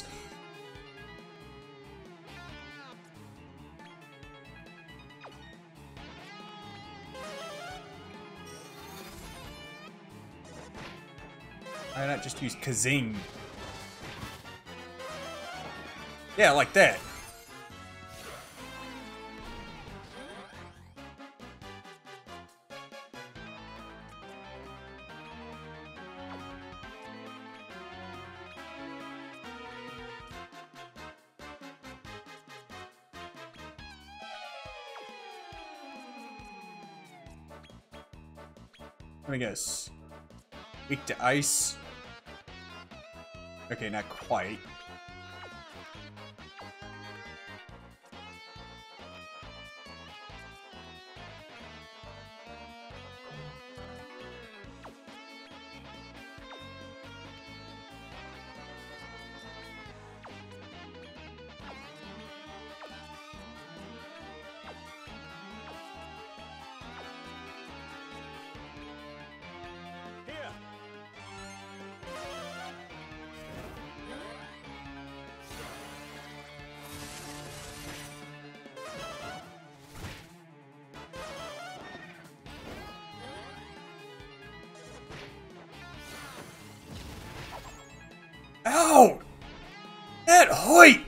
Why not just use Kazing? Yeah, like that. Let me guess. Weak to ice. Okay, not quite. Here, Ow! That height!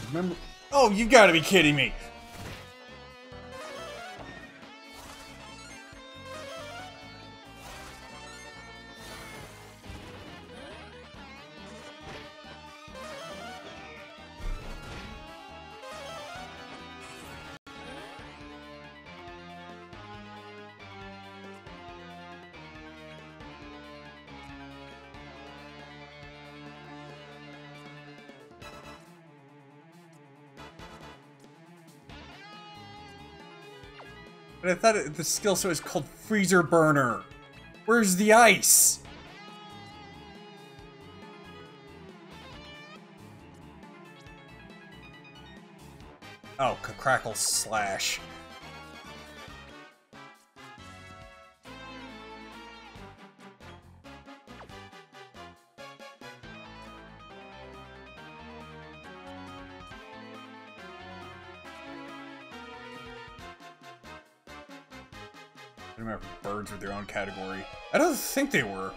Remember? Oh, you gotta be kidding me! But I thought it, the skill set was called Freezer Burner. Where's the ice? Oh, Crackle Slash. I don't remember if birds were their own category. I don't think they were.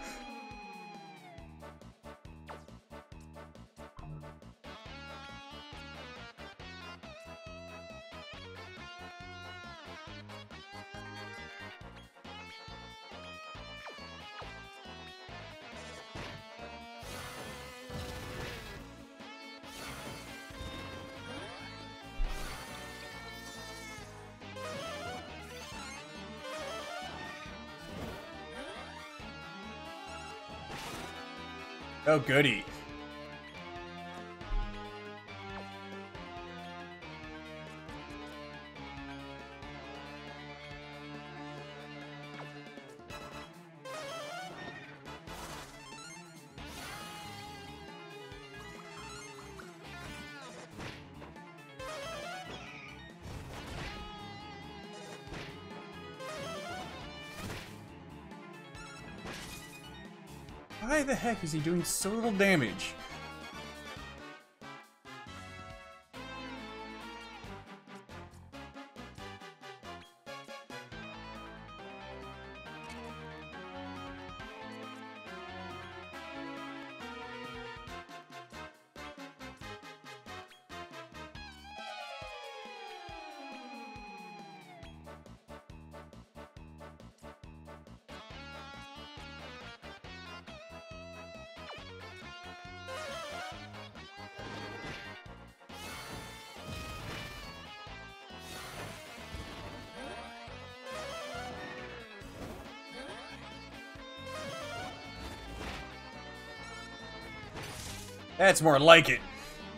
Oh, goody. Why the heck is he doing so little damage? That's more like it.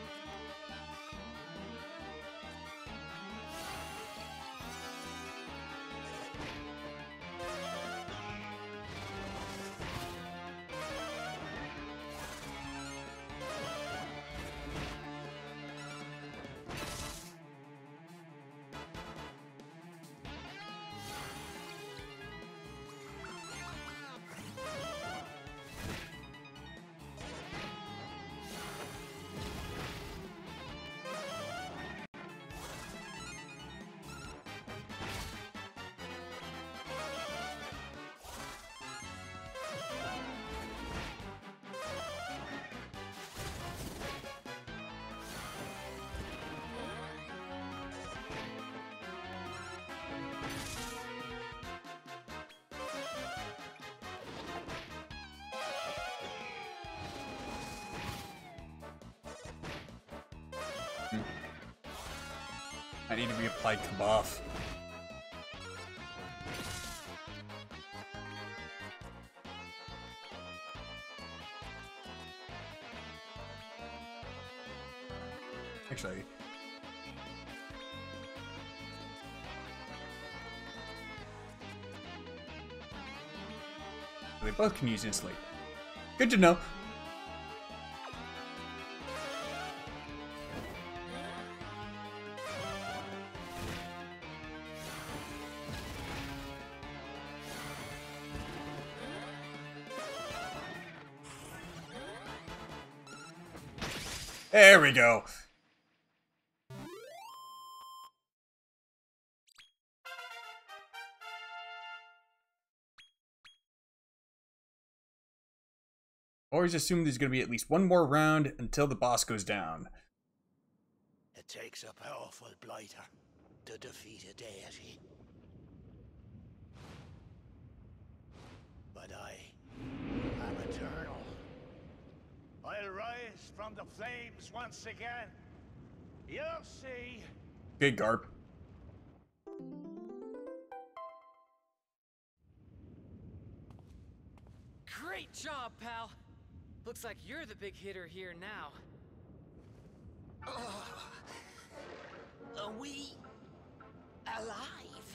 I need to reapply Kabuff. Actually, they both can use instantly. Good to know. There we go. Always assume there's going to be at least one more round until the boss goes down. It takes a powerful blighter to defeat a deity. But I am eternal. I'll rise from the flames once again. You'll see. Good Garp. Great job, pal. Looks like you're the big hitter here now. Oh, are we alive?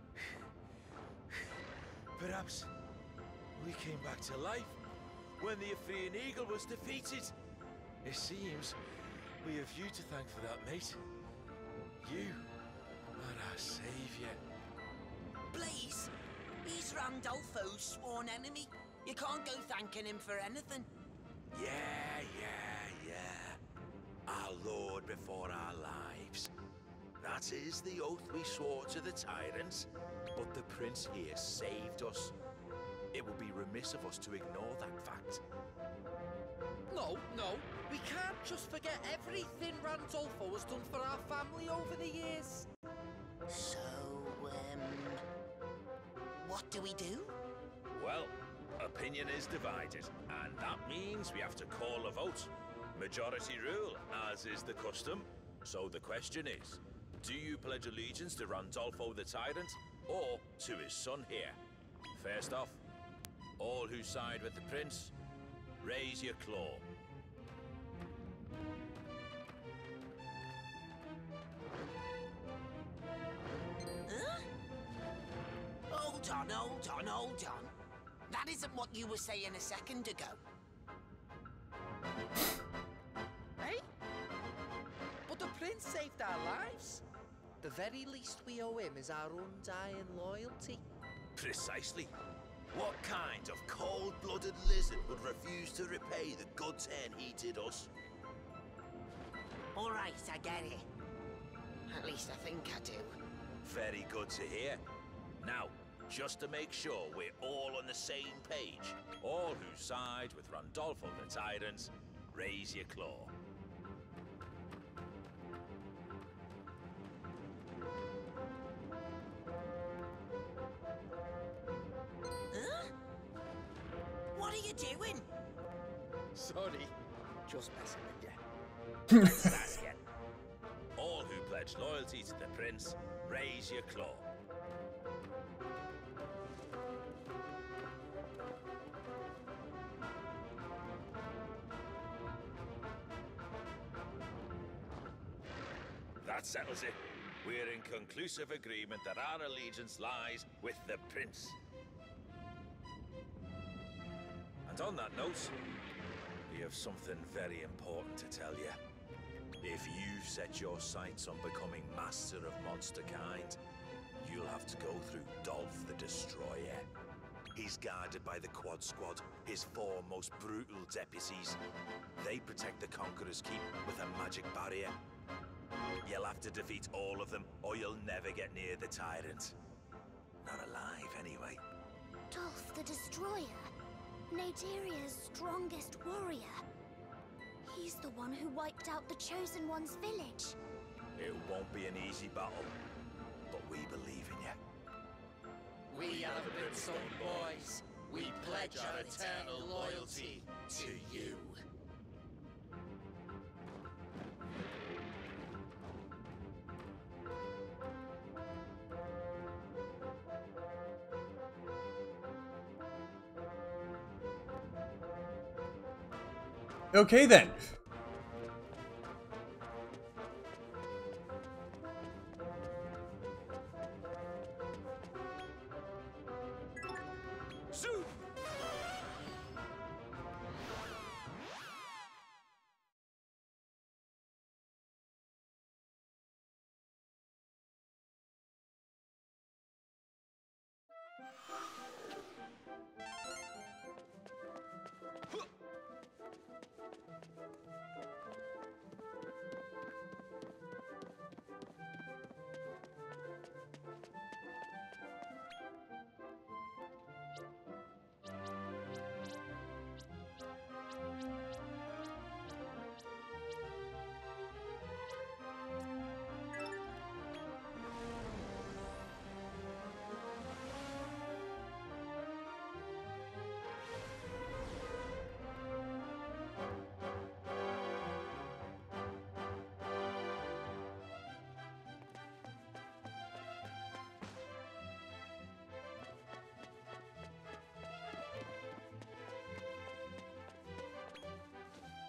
Perhaps we came back to life when the Athenian Eagle was defeated. It seems we have you to thank for that, mate. You are our savior. Blaze, he's Randolfo's sworn enemy. You can't go thanking him for anything. Yeah, yeah, yeah. Our Lord before our lives. That is the oath we swore to the tyrants. But the prince here saved us. It would be remiss of us to ignore that fact. No, no, we can't just forget everything Randolfo has done for our family over the years. So, um... what do we do? Well, opinion is divided, and that means we have to call a vote. Majority rule, as is the custom. So the question is, do you pledge allegiance to Randolfo the Tyrant, or to his son here? First off, all who side with the prince, raise your claw. Huh? Hold on, hold on, hold on. That isn't what you were saying a second ago. Hey? But the prince saved our lives. The very least we owe him is our undying loyalty. Precisely. What kind of cold-blooded lizard would refuse to repay the good turn he did us? All right, I get it. At least I think I do. Very good to hear. Now, just to make sure we're all on the same page, all who side with Randolfo the Tyrant, raise your claw. Huh? What are you doing? Sorry, just messing with you. Let's start again. All who pledge loyalty to the prince, raise your claw. That settles it. We're in conclusive agreement that our allegiance lies with the prince. And on that note, we have something very important to tell you. If you've set your sights on becoming master of monsterkind, you'll have to go through Dolph the Destroyer. He's guarded by the Quad Squad, his four most brutal deputies. They protect the Conqueror's Keep with a magic barrier. You'll have to defeat all of them, or you'll never get near the Tyrant. Not alive, anyway. Dolph the Destroyer, Naderia's strongest warrior. He's the one who wiped out the Chosen One's village. It won't be an easy battle, but we believe in you. We are the Brimstone Boys. We pledge our eternal loyalty to you. Okay then. Zoom!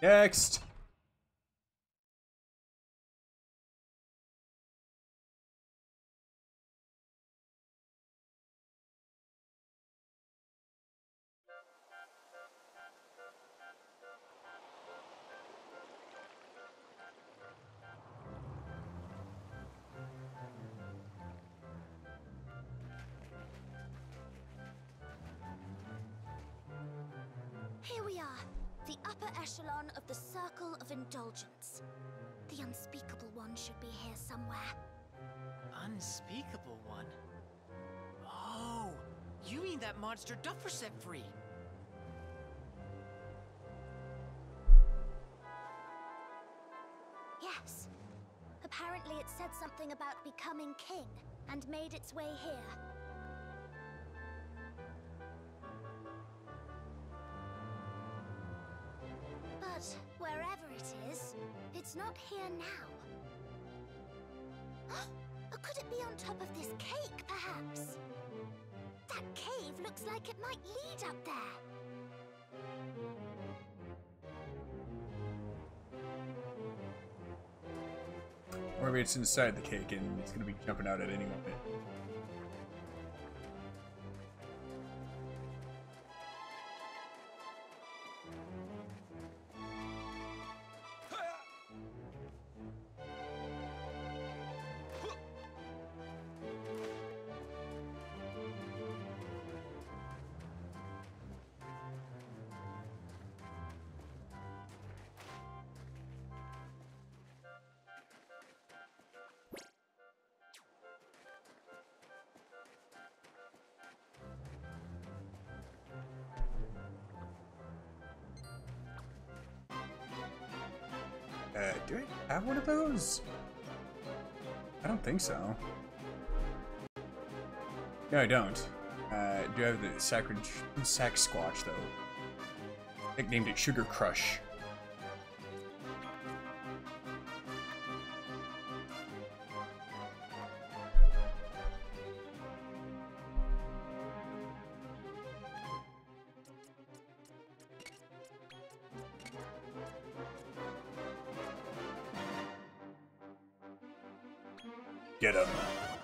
Next. Here we are, the upper echelon of the Circle of Indulgence. The unspeakable one should be here somewhere. Unspeakable one? Oh, you mean that monster Duffer set free? Yes. Apparently it said something about becoming king, and made its way here. But wherever it is, it's not here now. Or could it be on top of this cake, perhaps? That cave looks like it might lead up there. Or maybe it's inside the cake and it's gonna be jumping out at any moment. Uh, do I have one of those? I don't think so. No, I don't. Uh, do I have the Sacred Sack Squatch, though? Nicknamed it Sugar Crush. Get him.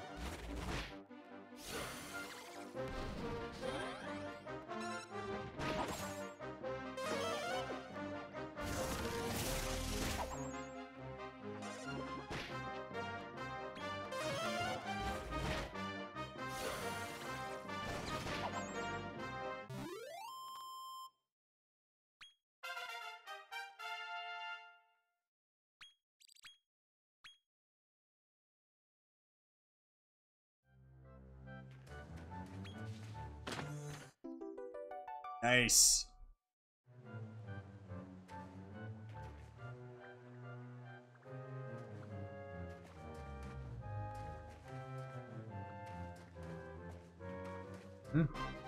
Nice. Hmm.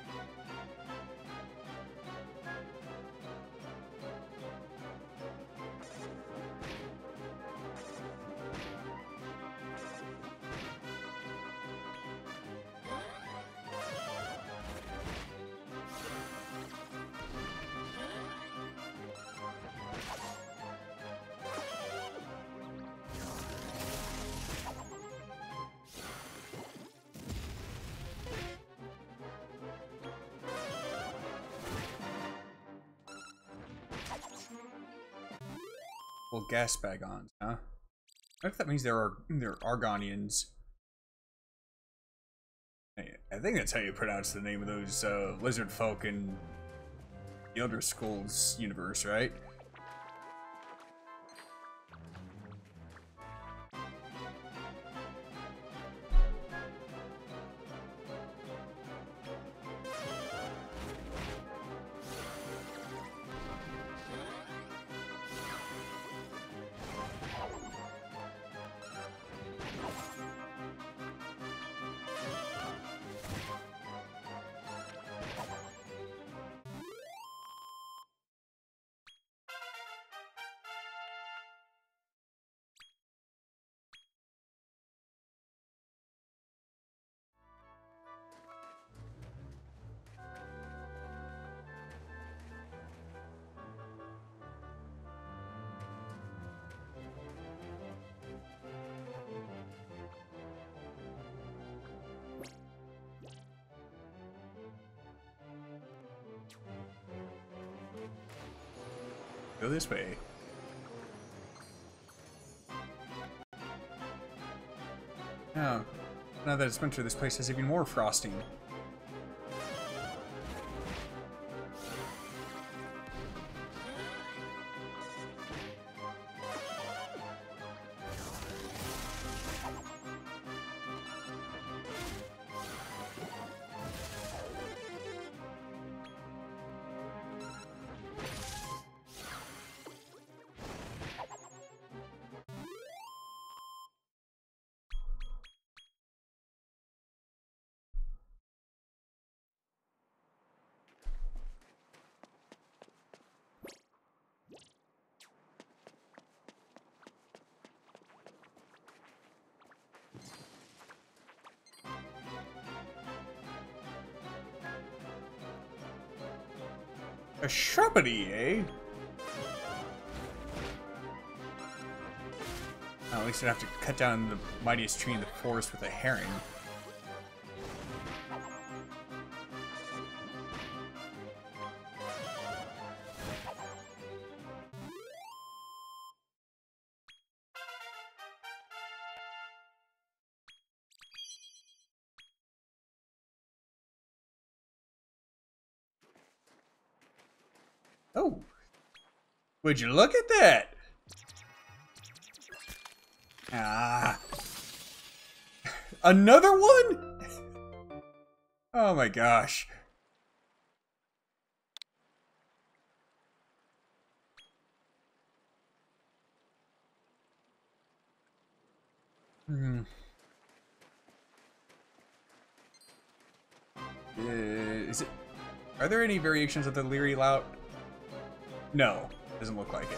Well, gas bagons, huh? I think that means there are there are Argonians. I think that's how you pronounce the name of those uh, lizard folk in the Elder Scrolls universe, right? Go this way. Oh, now that it's winter, this place has even more frosting. A shrubbery, eh? Oh, at least I'd have to cut down the mightiest tree in the forest with a herring. Oh, would you look at that? Ah, another one? Oh my gosh. Hmm. Uh, is it? Are there any variations of the Leery Lout? No, doesn't look like it.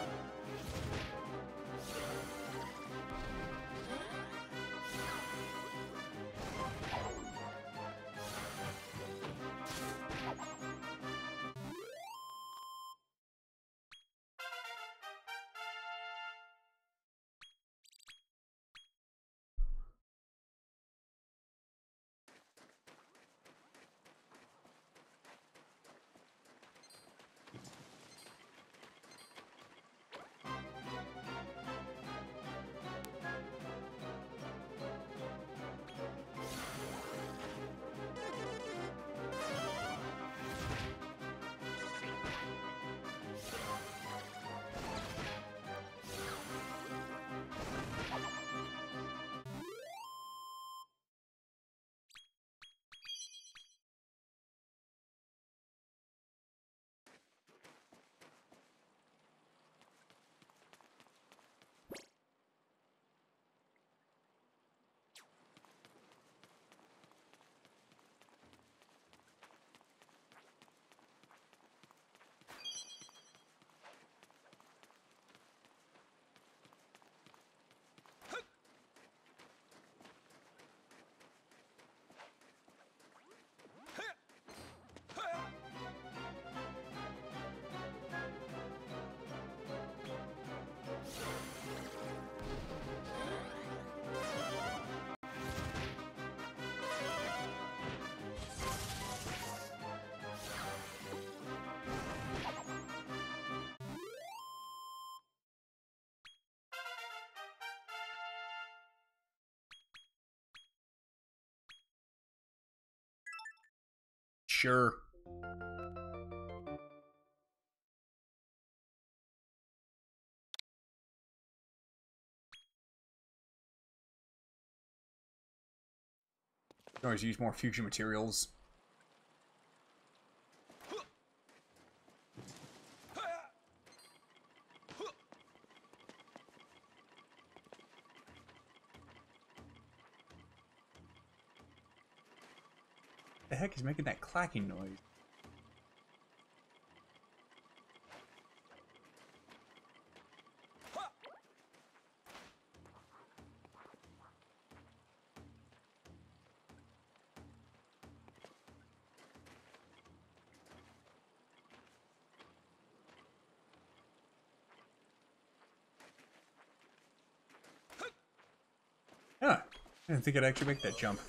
Sure. Can always use more fusion materials. The heck is making that clacking noise? Ah, I didn't think I'd actually make that jump.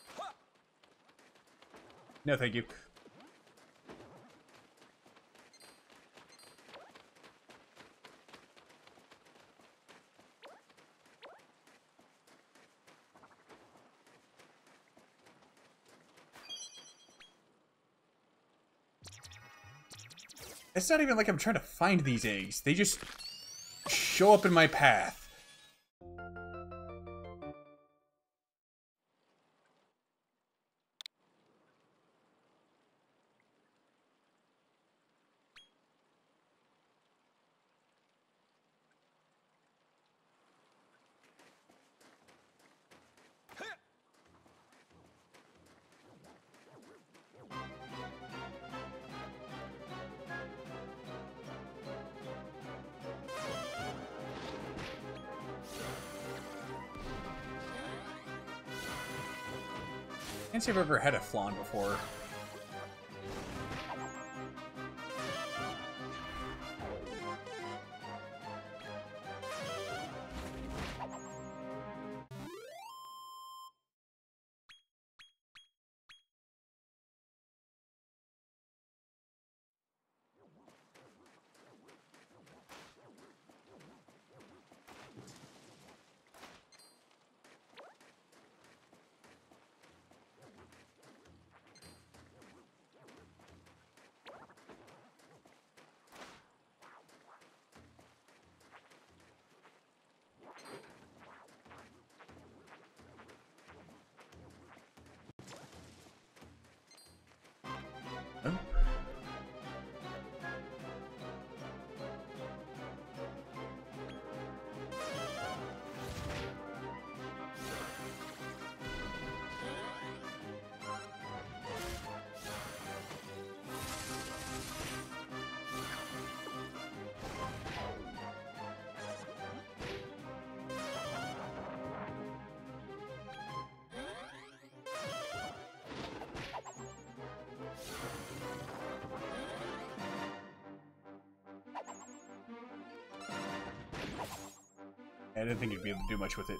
No, thank you. It's not even like I'm trying to find these eggs. They just show up in my path. Can't say I've ever had a flan before. Oh. I didn't think you'd be able to do much with it.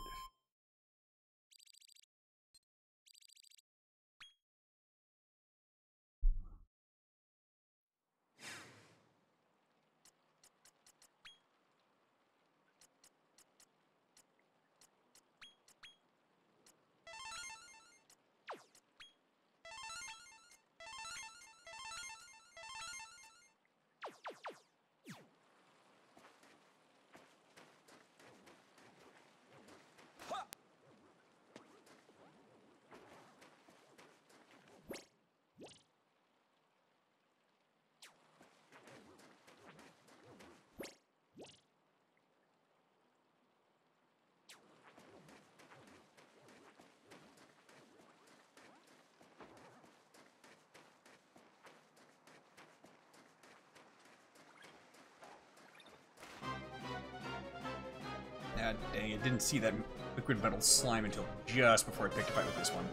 Ah, dang it, didn't see that liquid metal slime until just before I picked a fight with this one.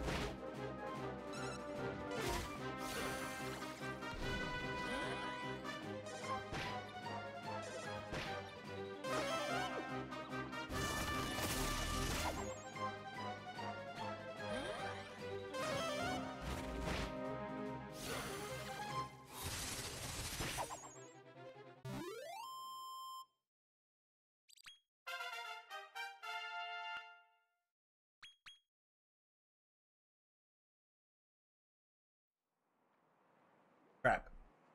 Crap.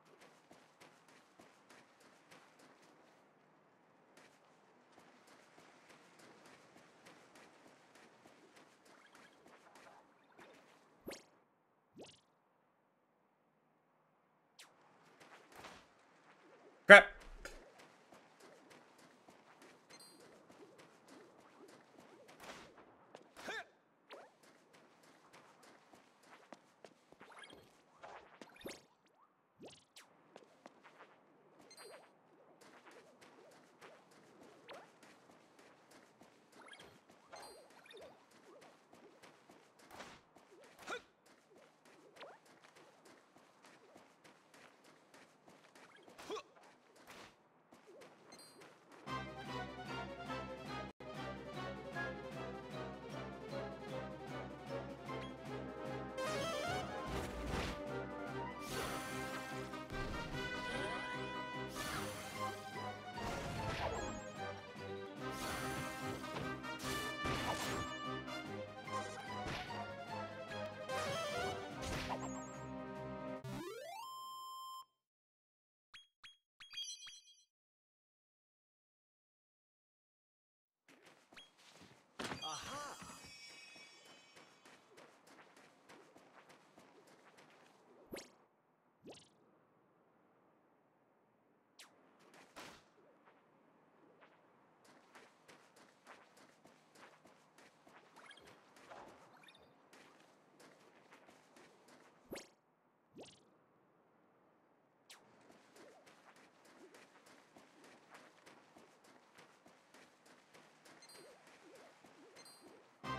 Crap.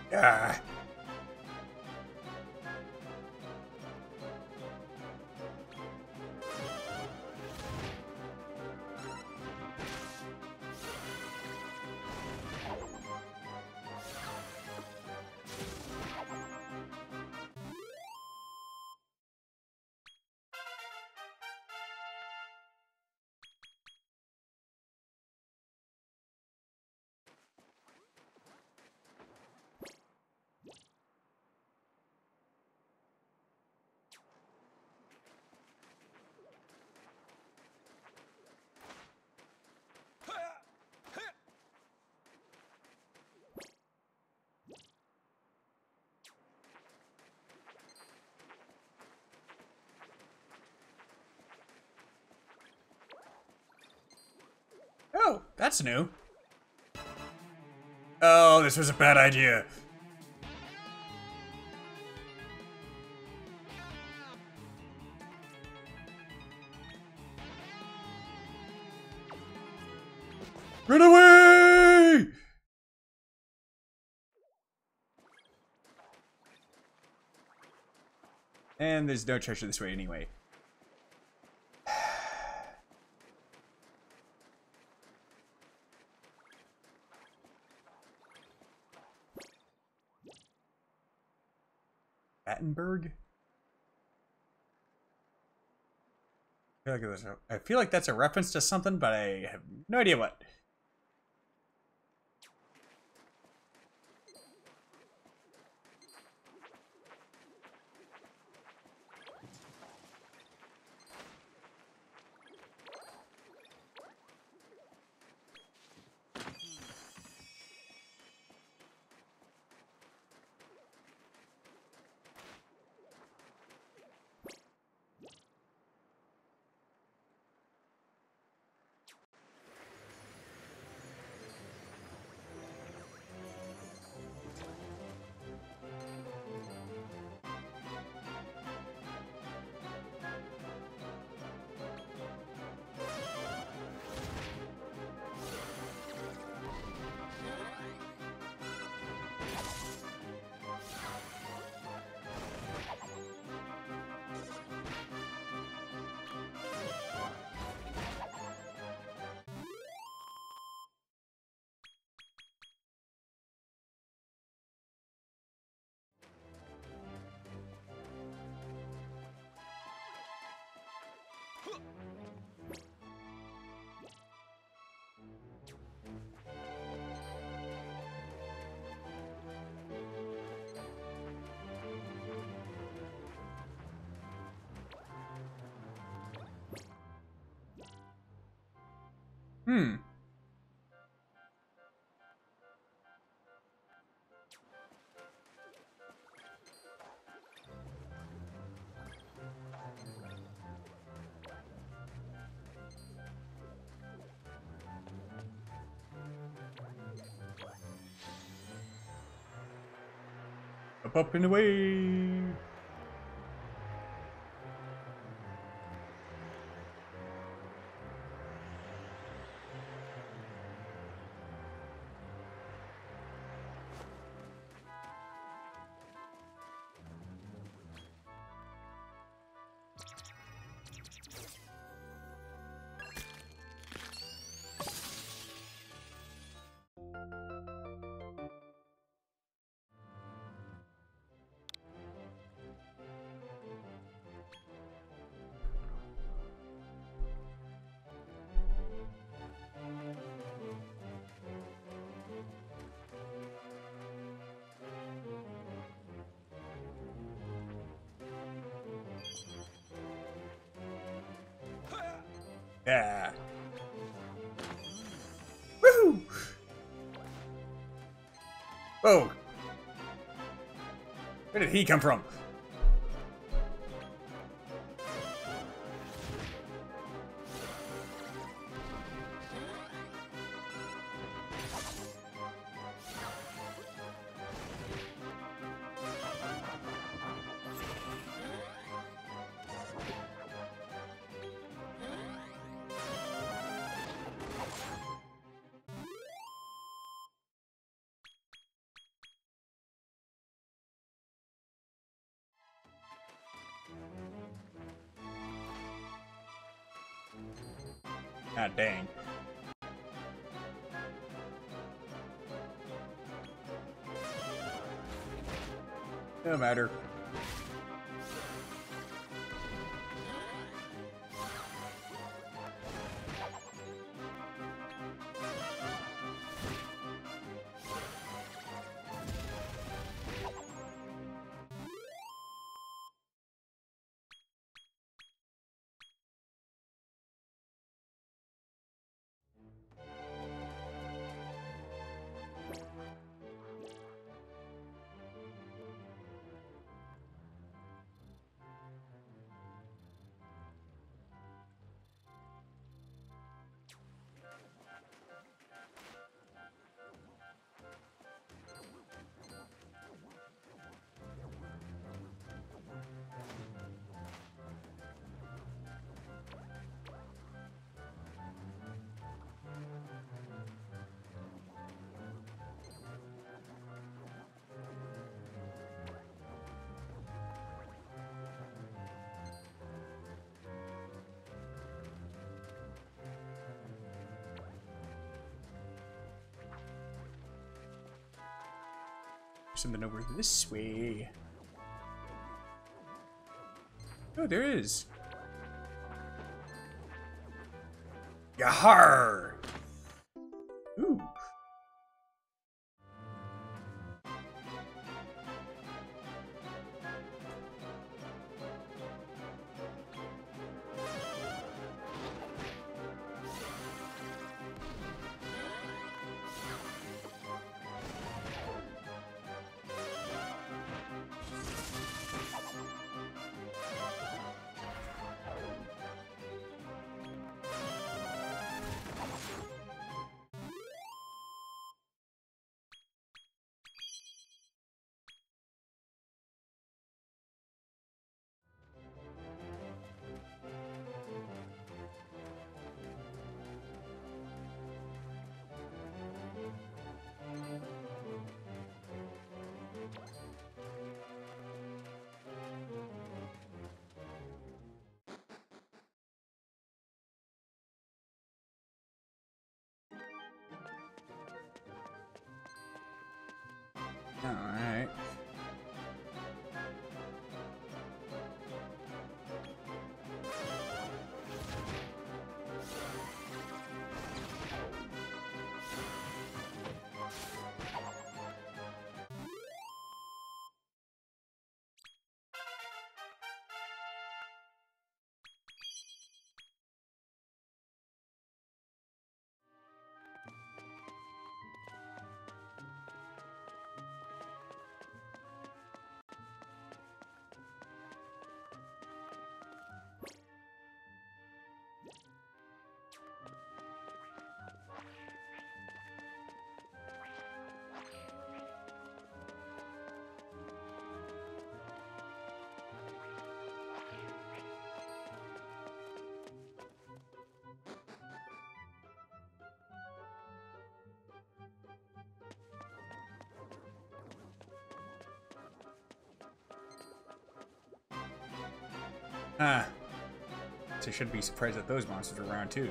Ah. Oh, that's new. Oh, this was a bad idea. Run away! And there's no treasure this way anyway. Battenberg? I feel, like it was a, I feel like that's a reference to something, but I have no idea what. Hmm. Up, up, and away. Yeah. Woohoo! Whoa. Where did he come from? Ah, dang. No matter. Something over this way. Oh, there is. Yahar! Ooh. Alright. Ah. So I shouldn't be surprised that those monsters are around too.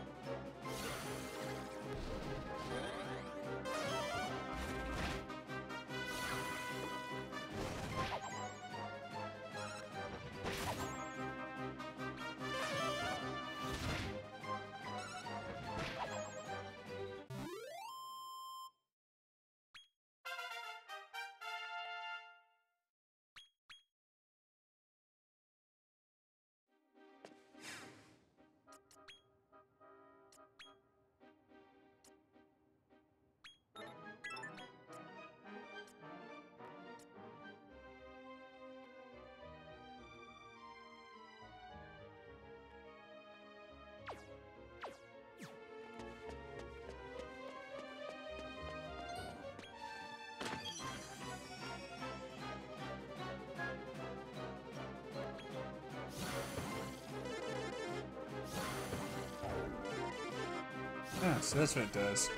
Ah, so that's what it does.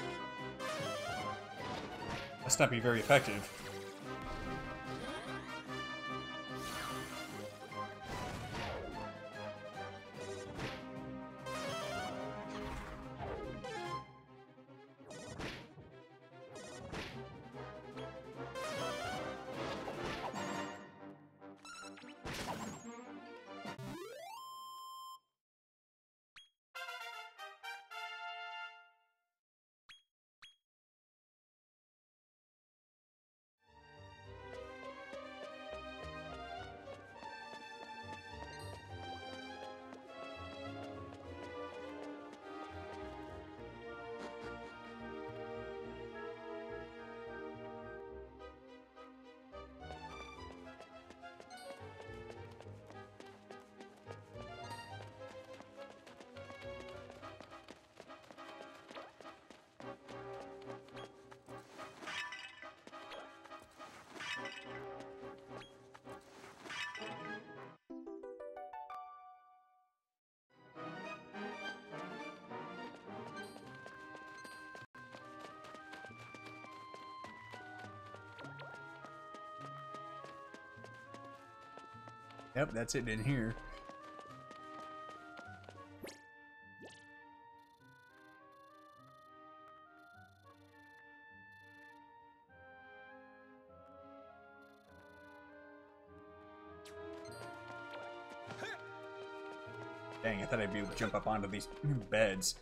Must not be very effective. Yep, that's it in here. Dang, I thought I'd be able to jump up onto these beds.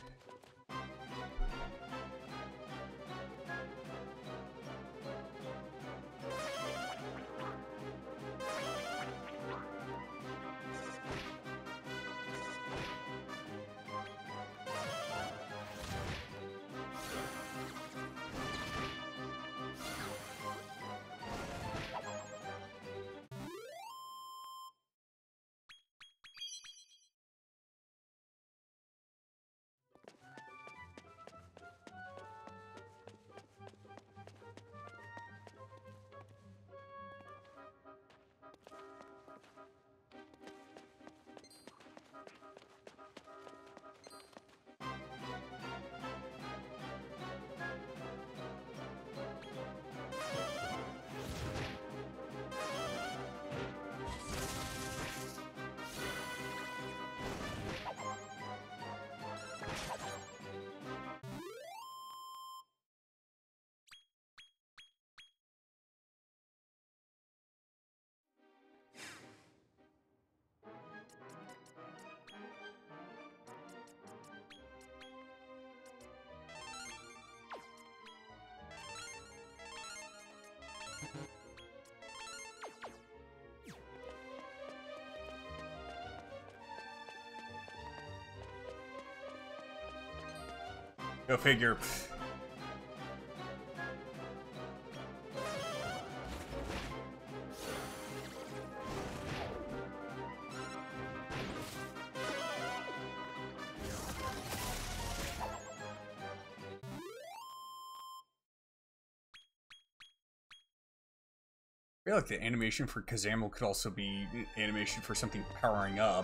Go figure. I feel like the animation for Kazamo could also be animation for something powering up.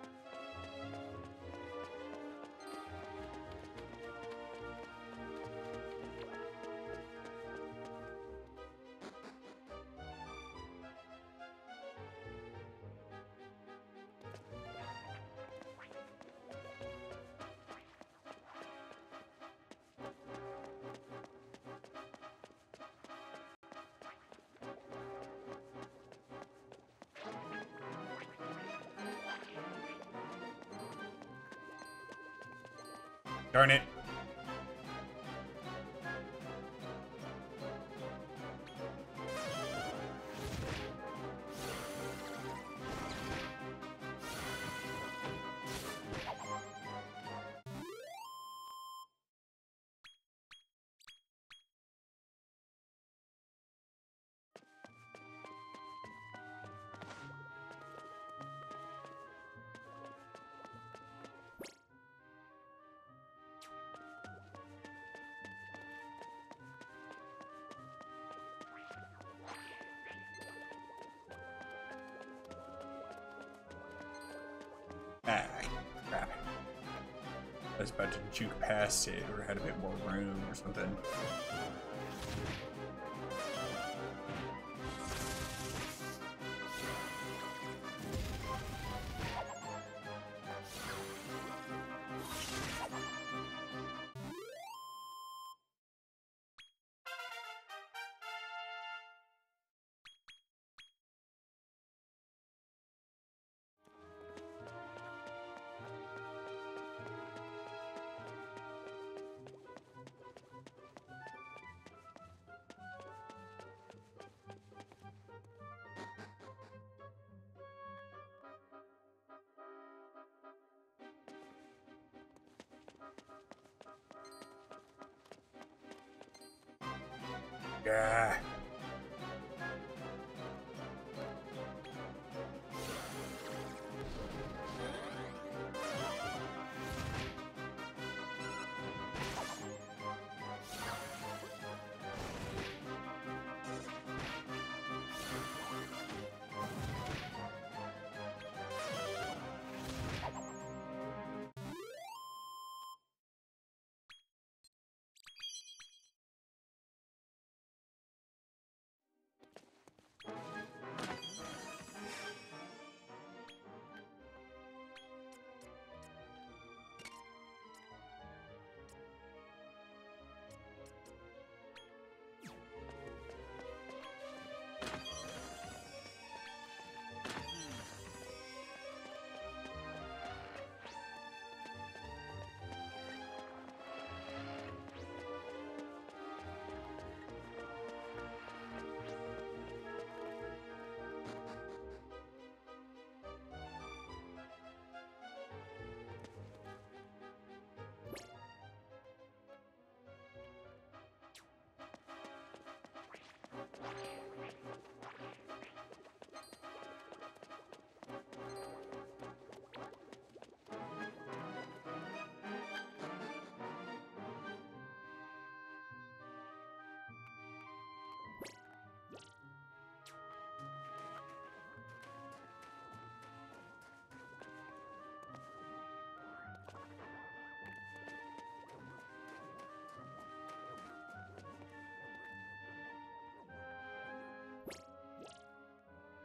Darn it. Ah, crap. I was about to juke past it or had a bit more room or something. Yeah.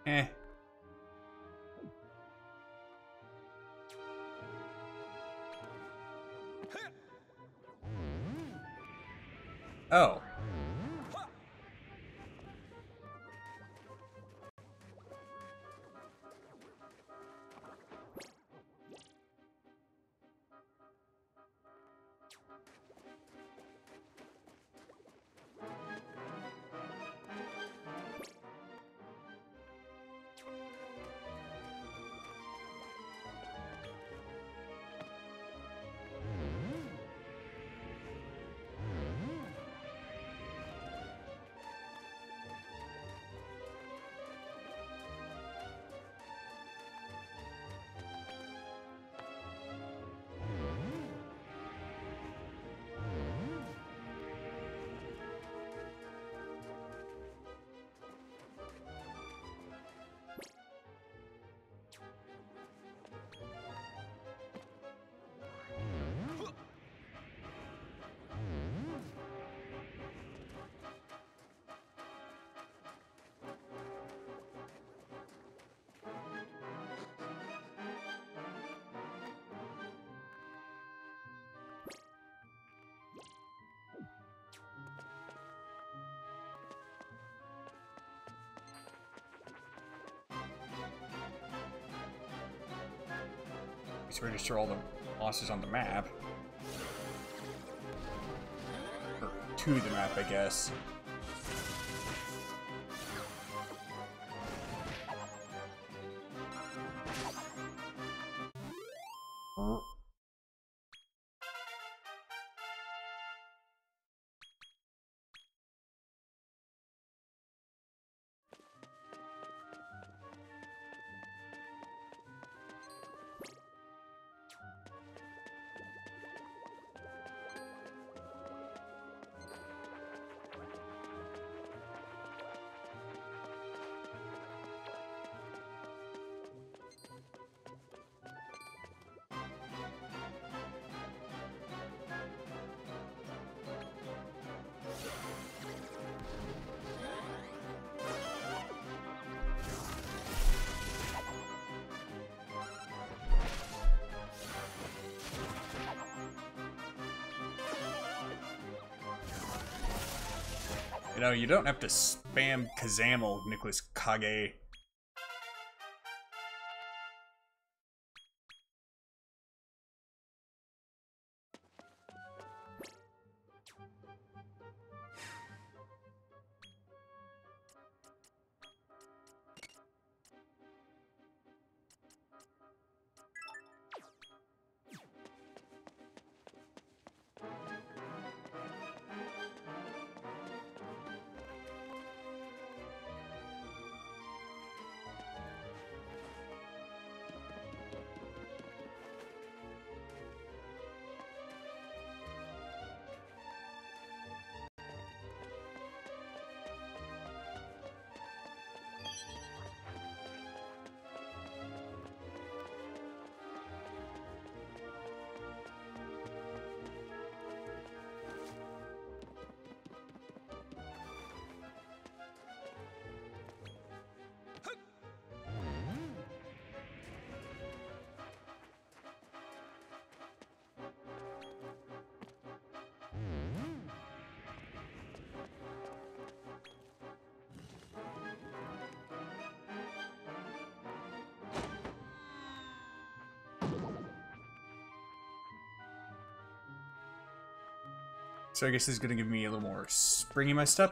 Eh. Oh. Let's register all the bosses on the map. Or to the map, I guess. You know, you don't have to spam Kazamel, Nicholas Kage. So I guess this is gonna give me a little more spring in my step.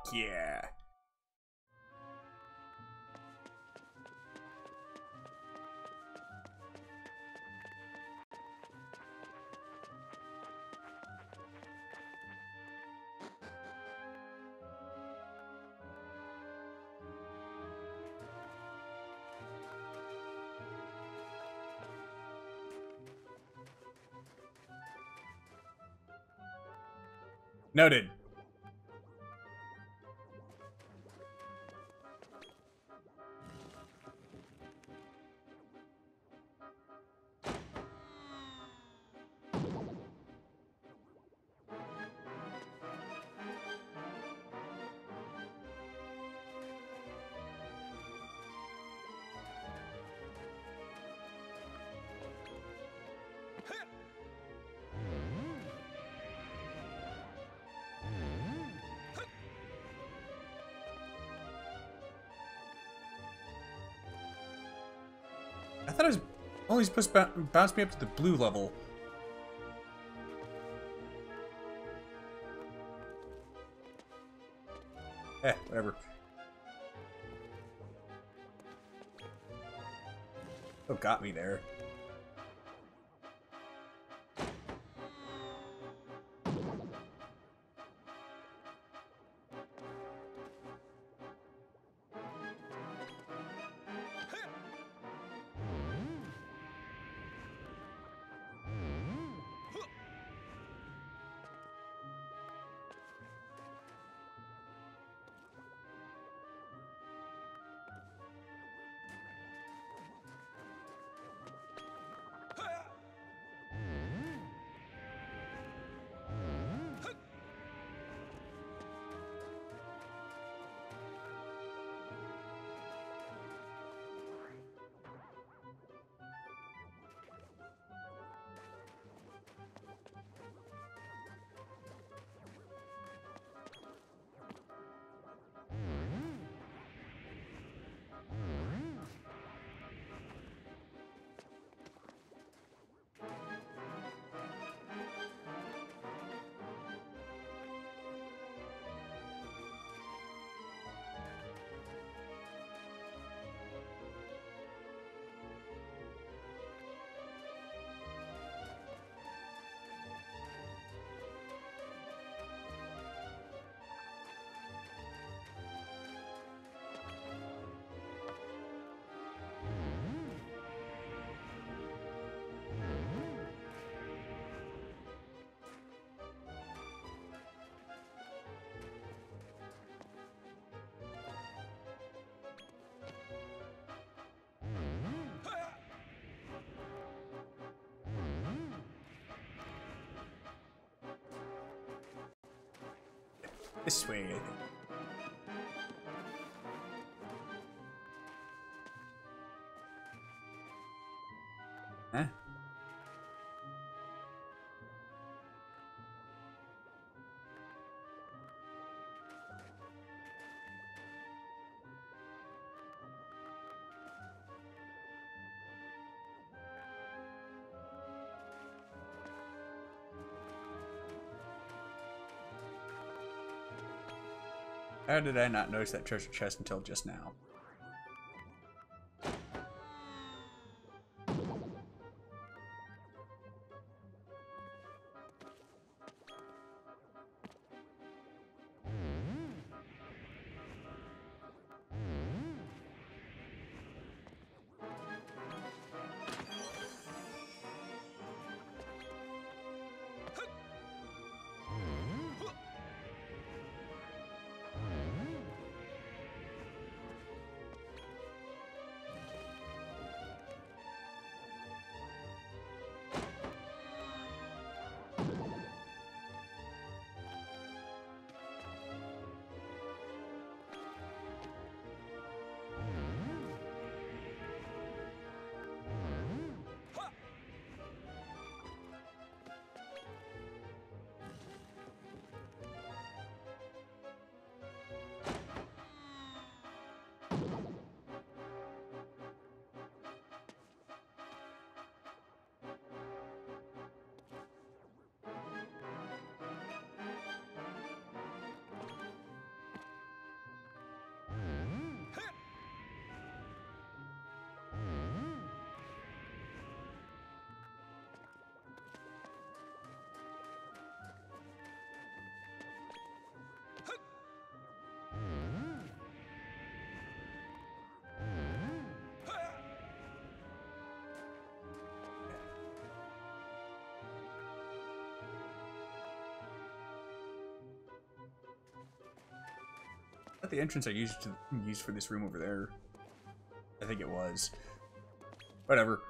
yeah. Noted. I thought it was only supposed to bounce me up to the blue level. Eh, whatever. Oh, got me there. This way, I think. Huh? How did I not notice that treasure chest until just now? Not the entrance I used to use for this room over there. I think it was. Whatever.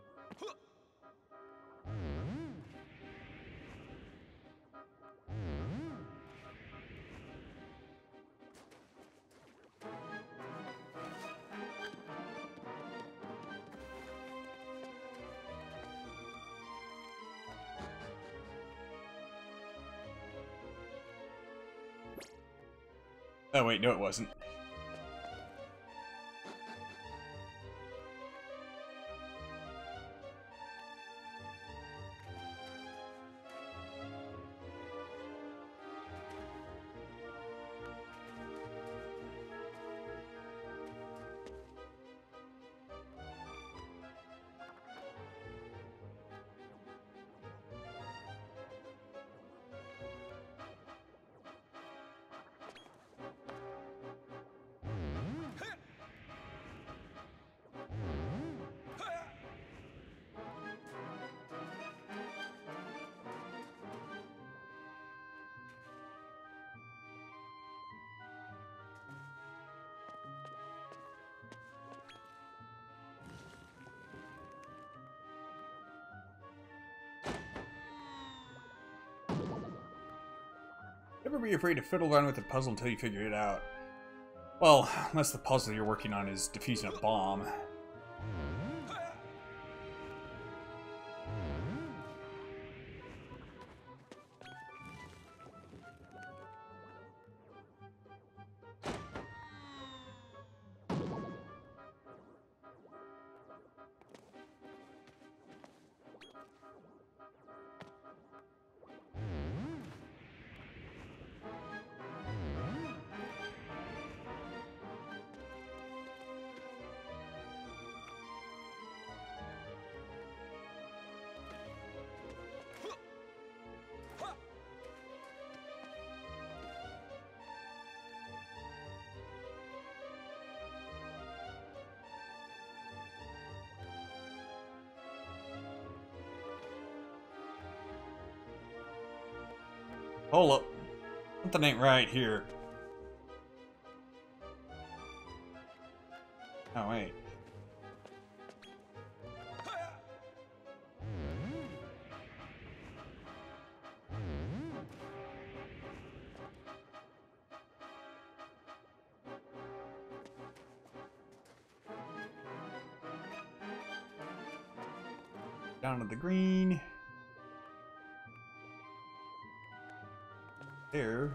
Oh wait, no it wasn't. Never be afraid to fiddle around with the puzzle until you figure it out. Well, unless the puzzle you're working on is defusing a bomb. Hold up. Something ain't right here. Oh, wait. Down to the green. There.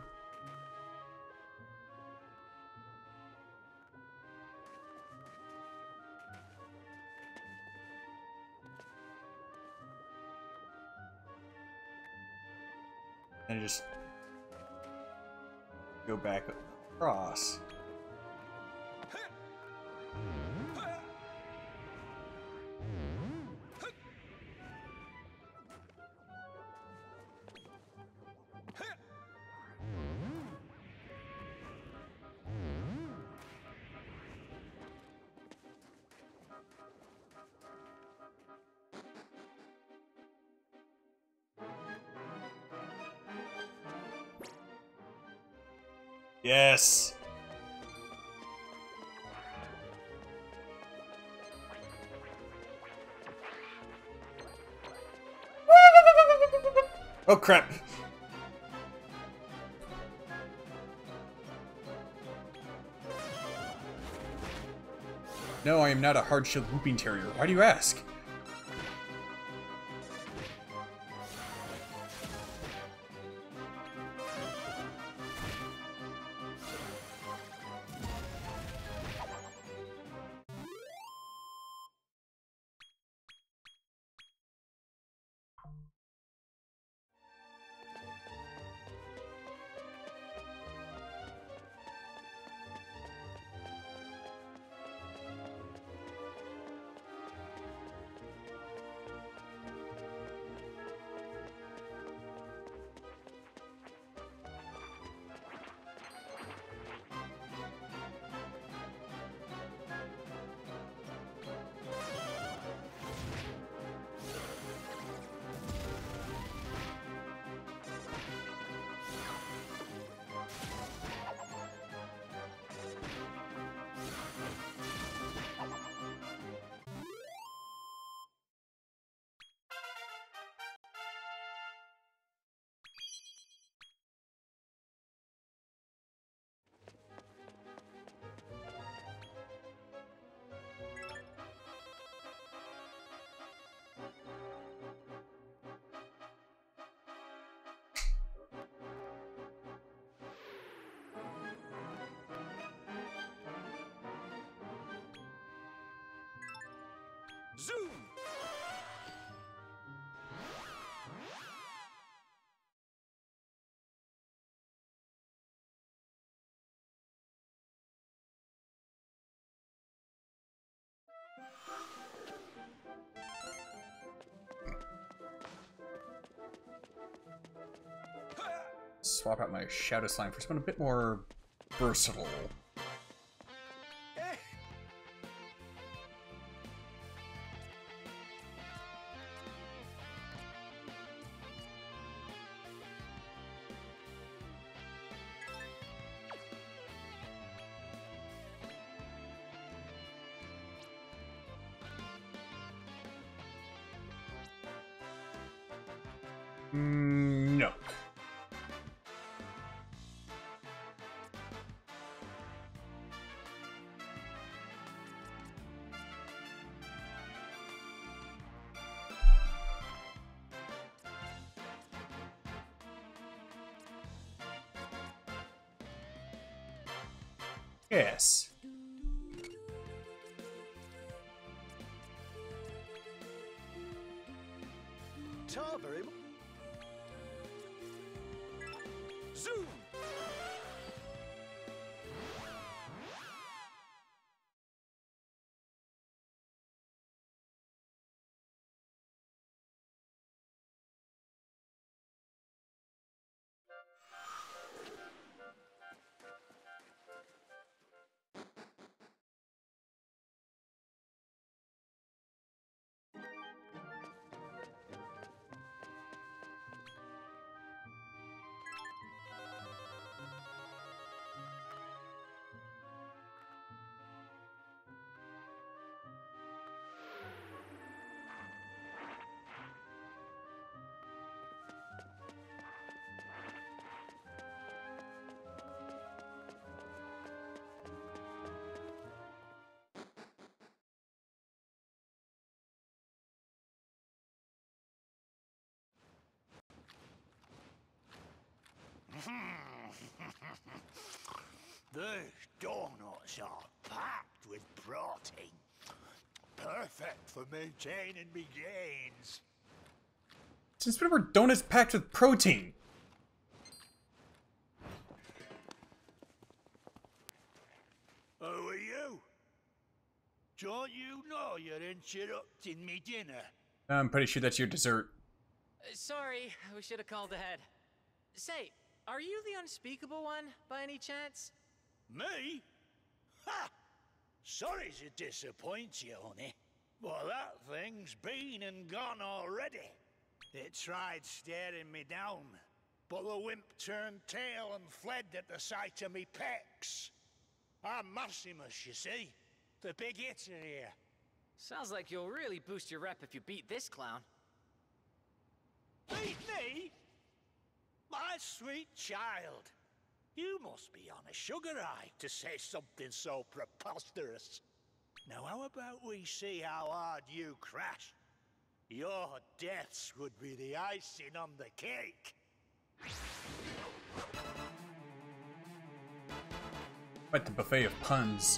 And just go back across. Yes. Oh crap. No, I am not a hard-shelled whooping terrier. Why do you ask? Zoom! Swap out my Shadow Slime for something a bit more versatile. Mm, no. Yes. Tarbury. Zoom! These donuts are packed with protein. Perfect for maintaining me gains. Since when were donuts packed with protein? Who are you? Don't you know you're interrupting me dinner? I'm pretty sure that's your dessert. Uh, sorry, we should have called ahead. Say, are you the unspeakable one, by any chance? Me? Ha! Sorry to disappoint you, honey. But that thing's been and gone already. It tried staring me down, but the wimp turned tail and fled at the sight of me pecs. I'm Maximus, you see. The big hitter here. Sounds like you'll really boost your rep if you beat this clown. Beat me? My sweet child. You must be on a sugar high to say something so preposterous. Now how about we see how hard you crash? Your deaths would be the icing on the cake. Quite the buffet of puns.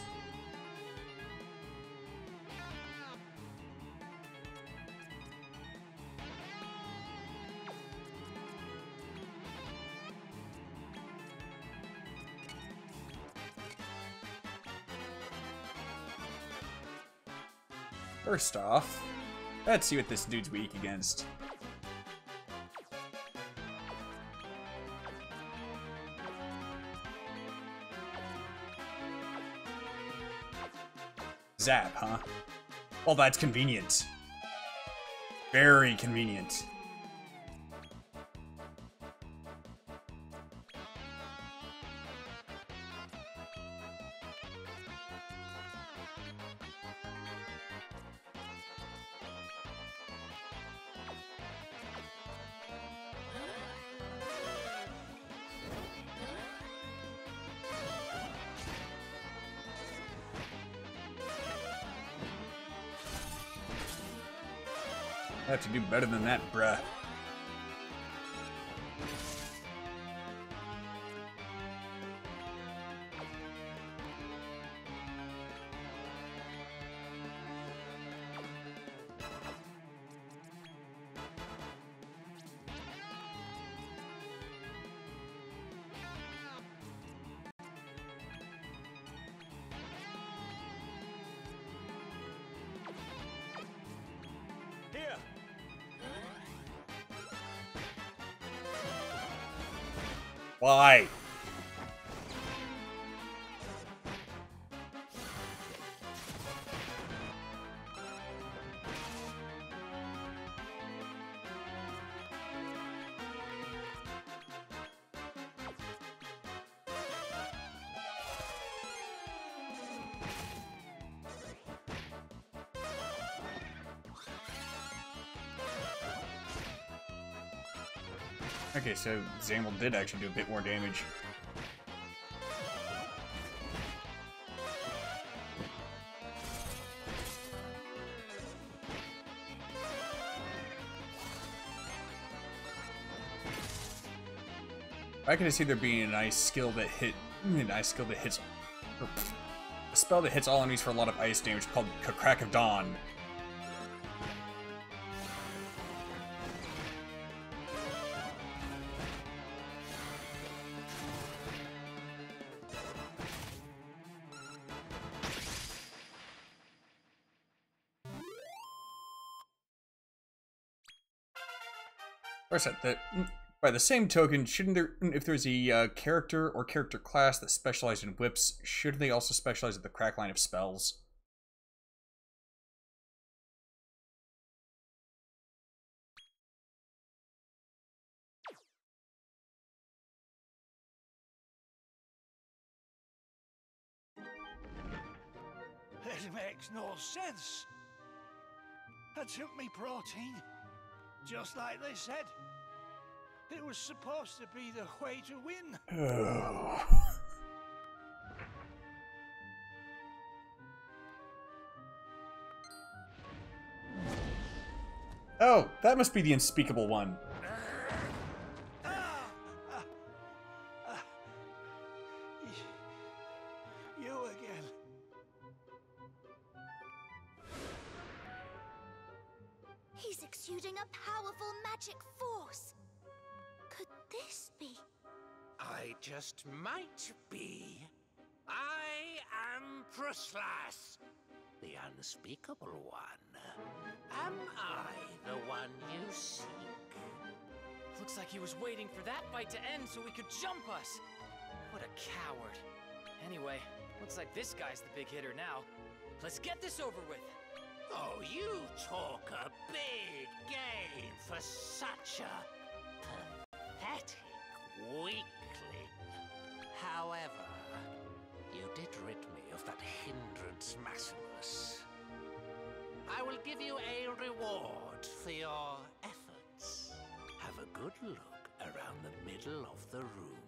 First off, let's see what this dude's weak against. Zap, huh? Well, that's convenient. Very convenient. I have to do better than that, bruh. Why? Okay, so Zamel did actually do a bit more damage. I can see there being a nice skill that hit, a nice skill that hits, or, a spell that hits all enemies for a lot of ice damage called Crack of Dawn. The, by the same token, shouldn't there, if there's a uh, character or character class that specializes in whips, shouldn't they also specialize in the crack line of spells? It makes no sense. I took me protein, just like they said. It was supposed to be the way to win. Oh. Oh, that must be the unspeakable one. Ah, ah, ah. You again. He's exuding a powerful magic force. Could this be? I just might be. I am Pruslas, the unspeakable one. Am I the one you seek? Looks like he was waiting for that fight to end so he could jump us. What a coward. Anyway, looks like this guy's the big hitter now. Let's get this over with. Oh, you talk a big game for such a pathetic weakling. However, you did rid me of that hindrance Maximus. I will give you a reward for your efforts. Have a good look around the middle of the room.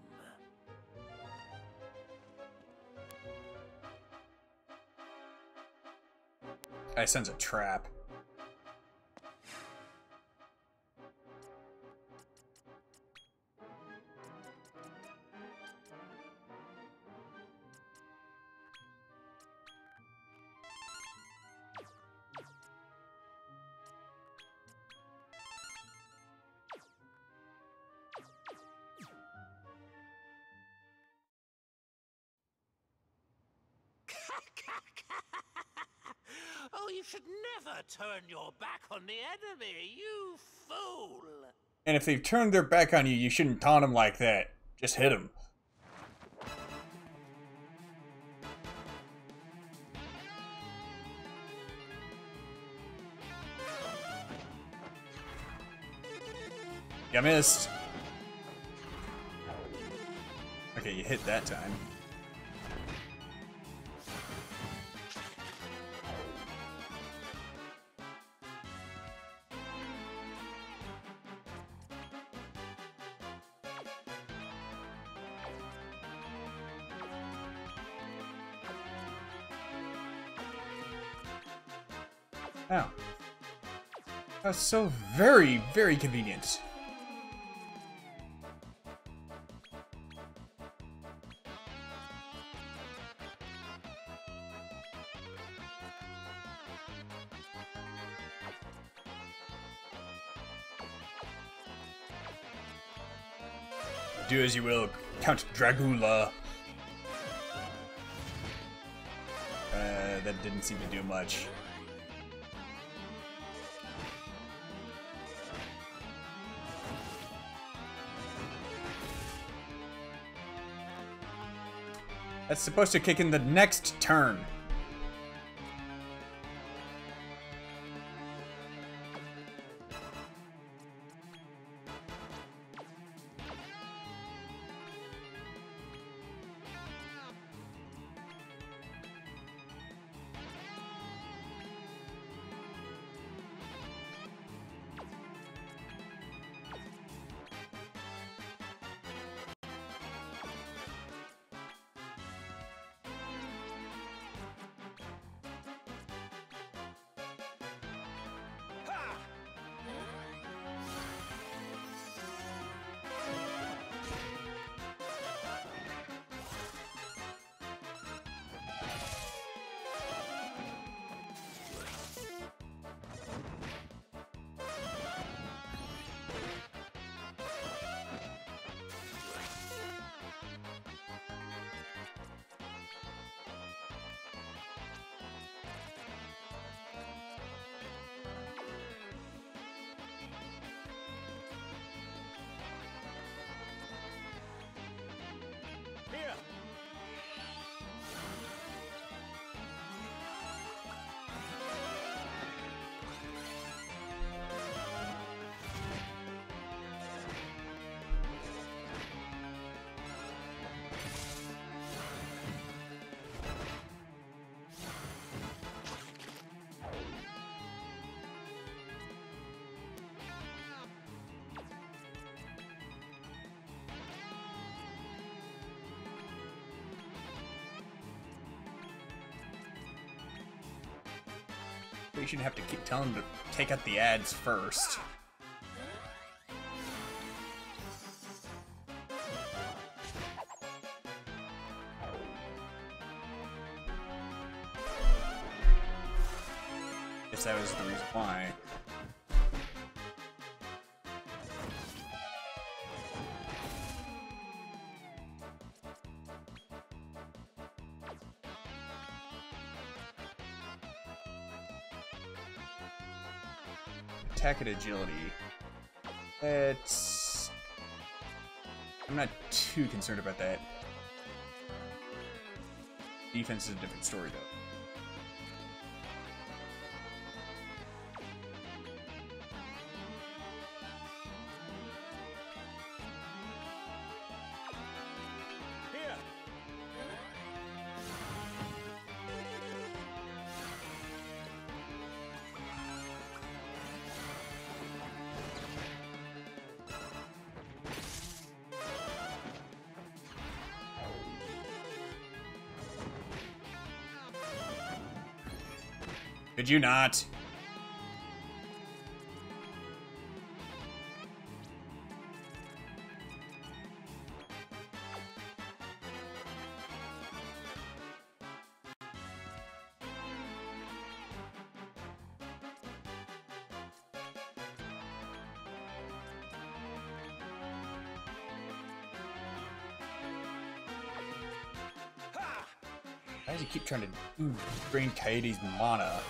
I sense a trap. Oh, you should never turn your back on the enemy, you fool! And if they've turned their back on you, you shouldn't taunt them like that. Just hit them. You missed. Okay, you hit that time. Oh. That's so very, very convenient. Do as you will, Count Dragula. Uh, that didn't seem to do much. That's supposed to kick in the next turn. We shouldn't have to keep telling them to take out the ads first. Guess that was the reason why. Attack and agility. It's... I'm not too concerned about that. Defense is a different story, though. Could you not? Why does he keep trying to ooh, drain Coyote's mana?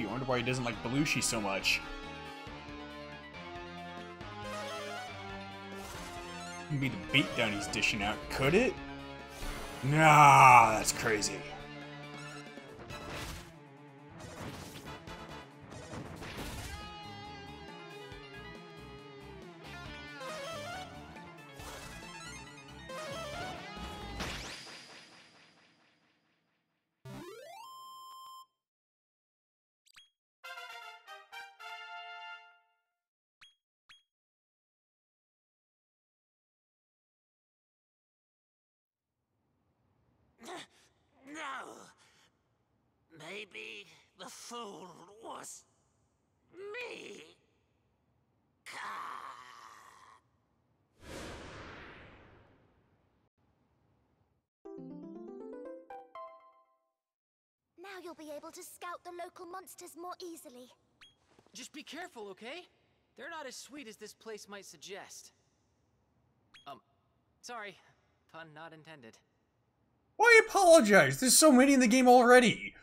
Gee, I wonder why he doesn't like Belushi so much. Could be the beatdown he's dishing out, could it? Nah, that's crazy. No. Maybe the fool was me. Now you'll be able to scout the local monsters more easily. Just be careful, okay? They're not as sweet as this place might suggest. Um, sorry. Pun not intended. Why apologize? There's so many in the game already.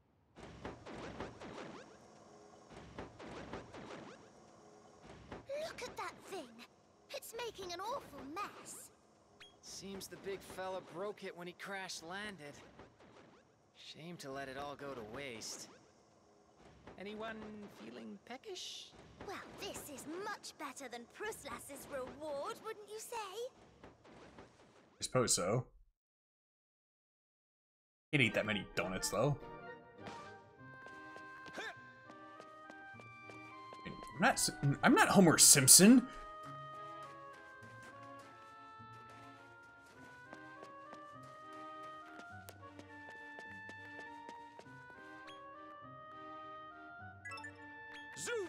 Look at that thing. It's making an awful mess. Seems the big fella broke it when he crash landed. Shame to let it all go to waste. Anyone feeling peckish? Well, this is much better than Pruslas's reward, wouldn't you say? I suppose so. Can't eat that many donuts, though. I'm not. I'm not Homer Simpson. Zoom!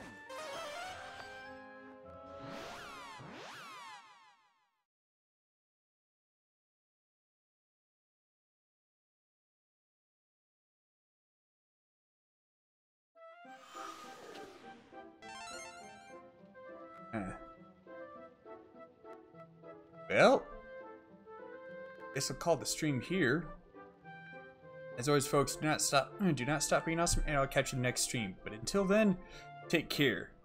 Uh. Well, guess I'll call the stream here. As always, folks, do not stop. Do not stop being awesome, and I'll catch you next stream. But until then, take care.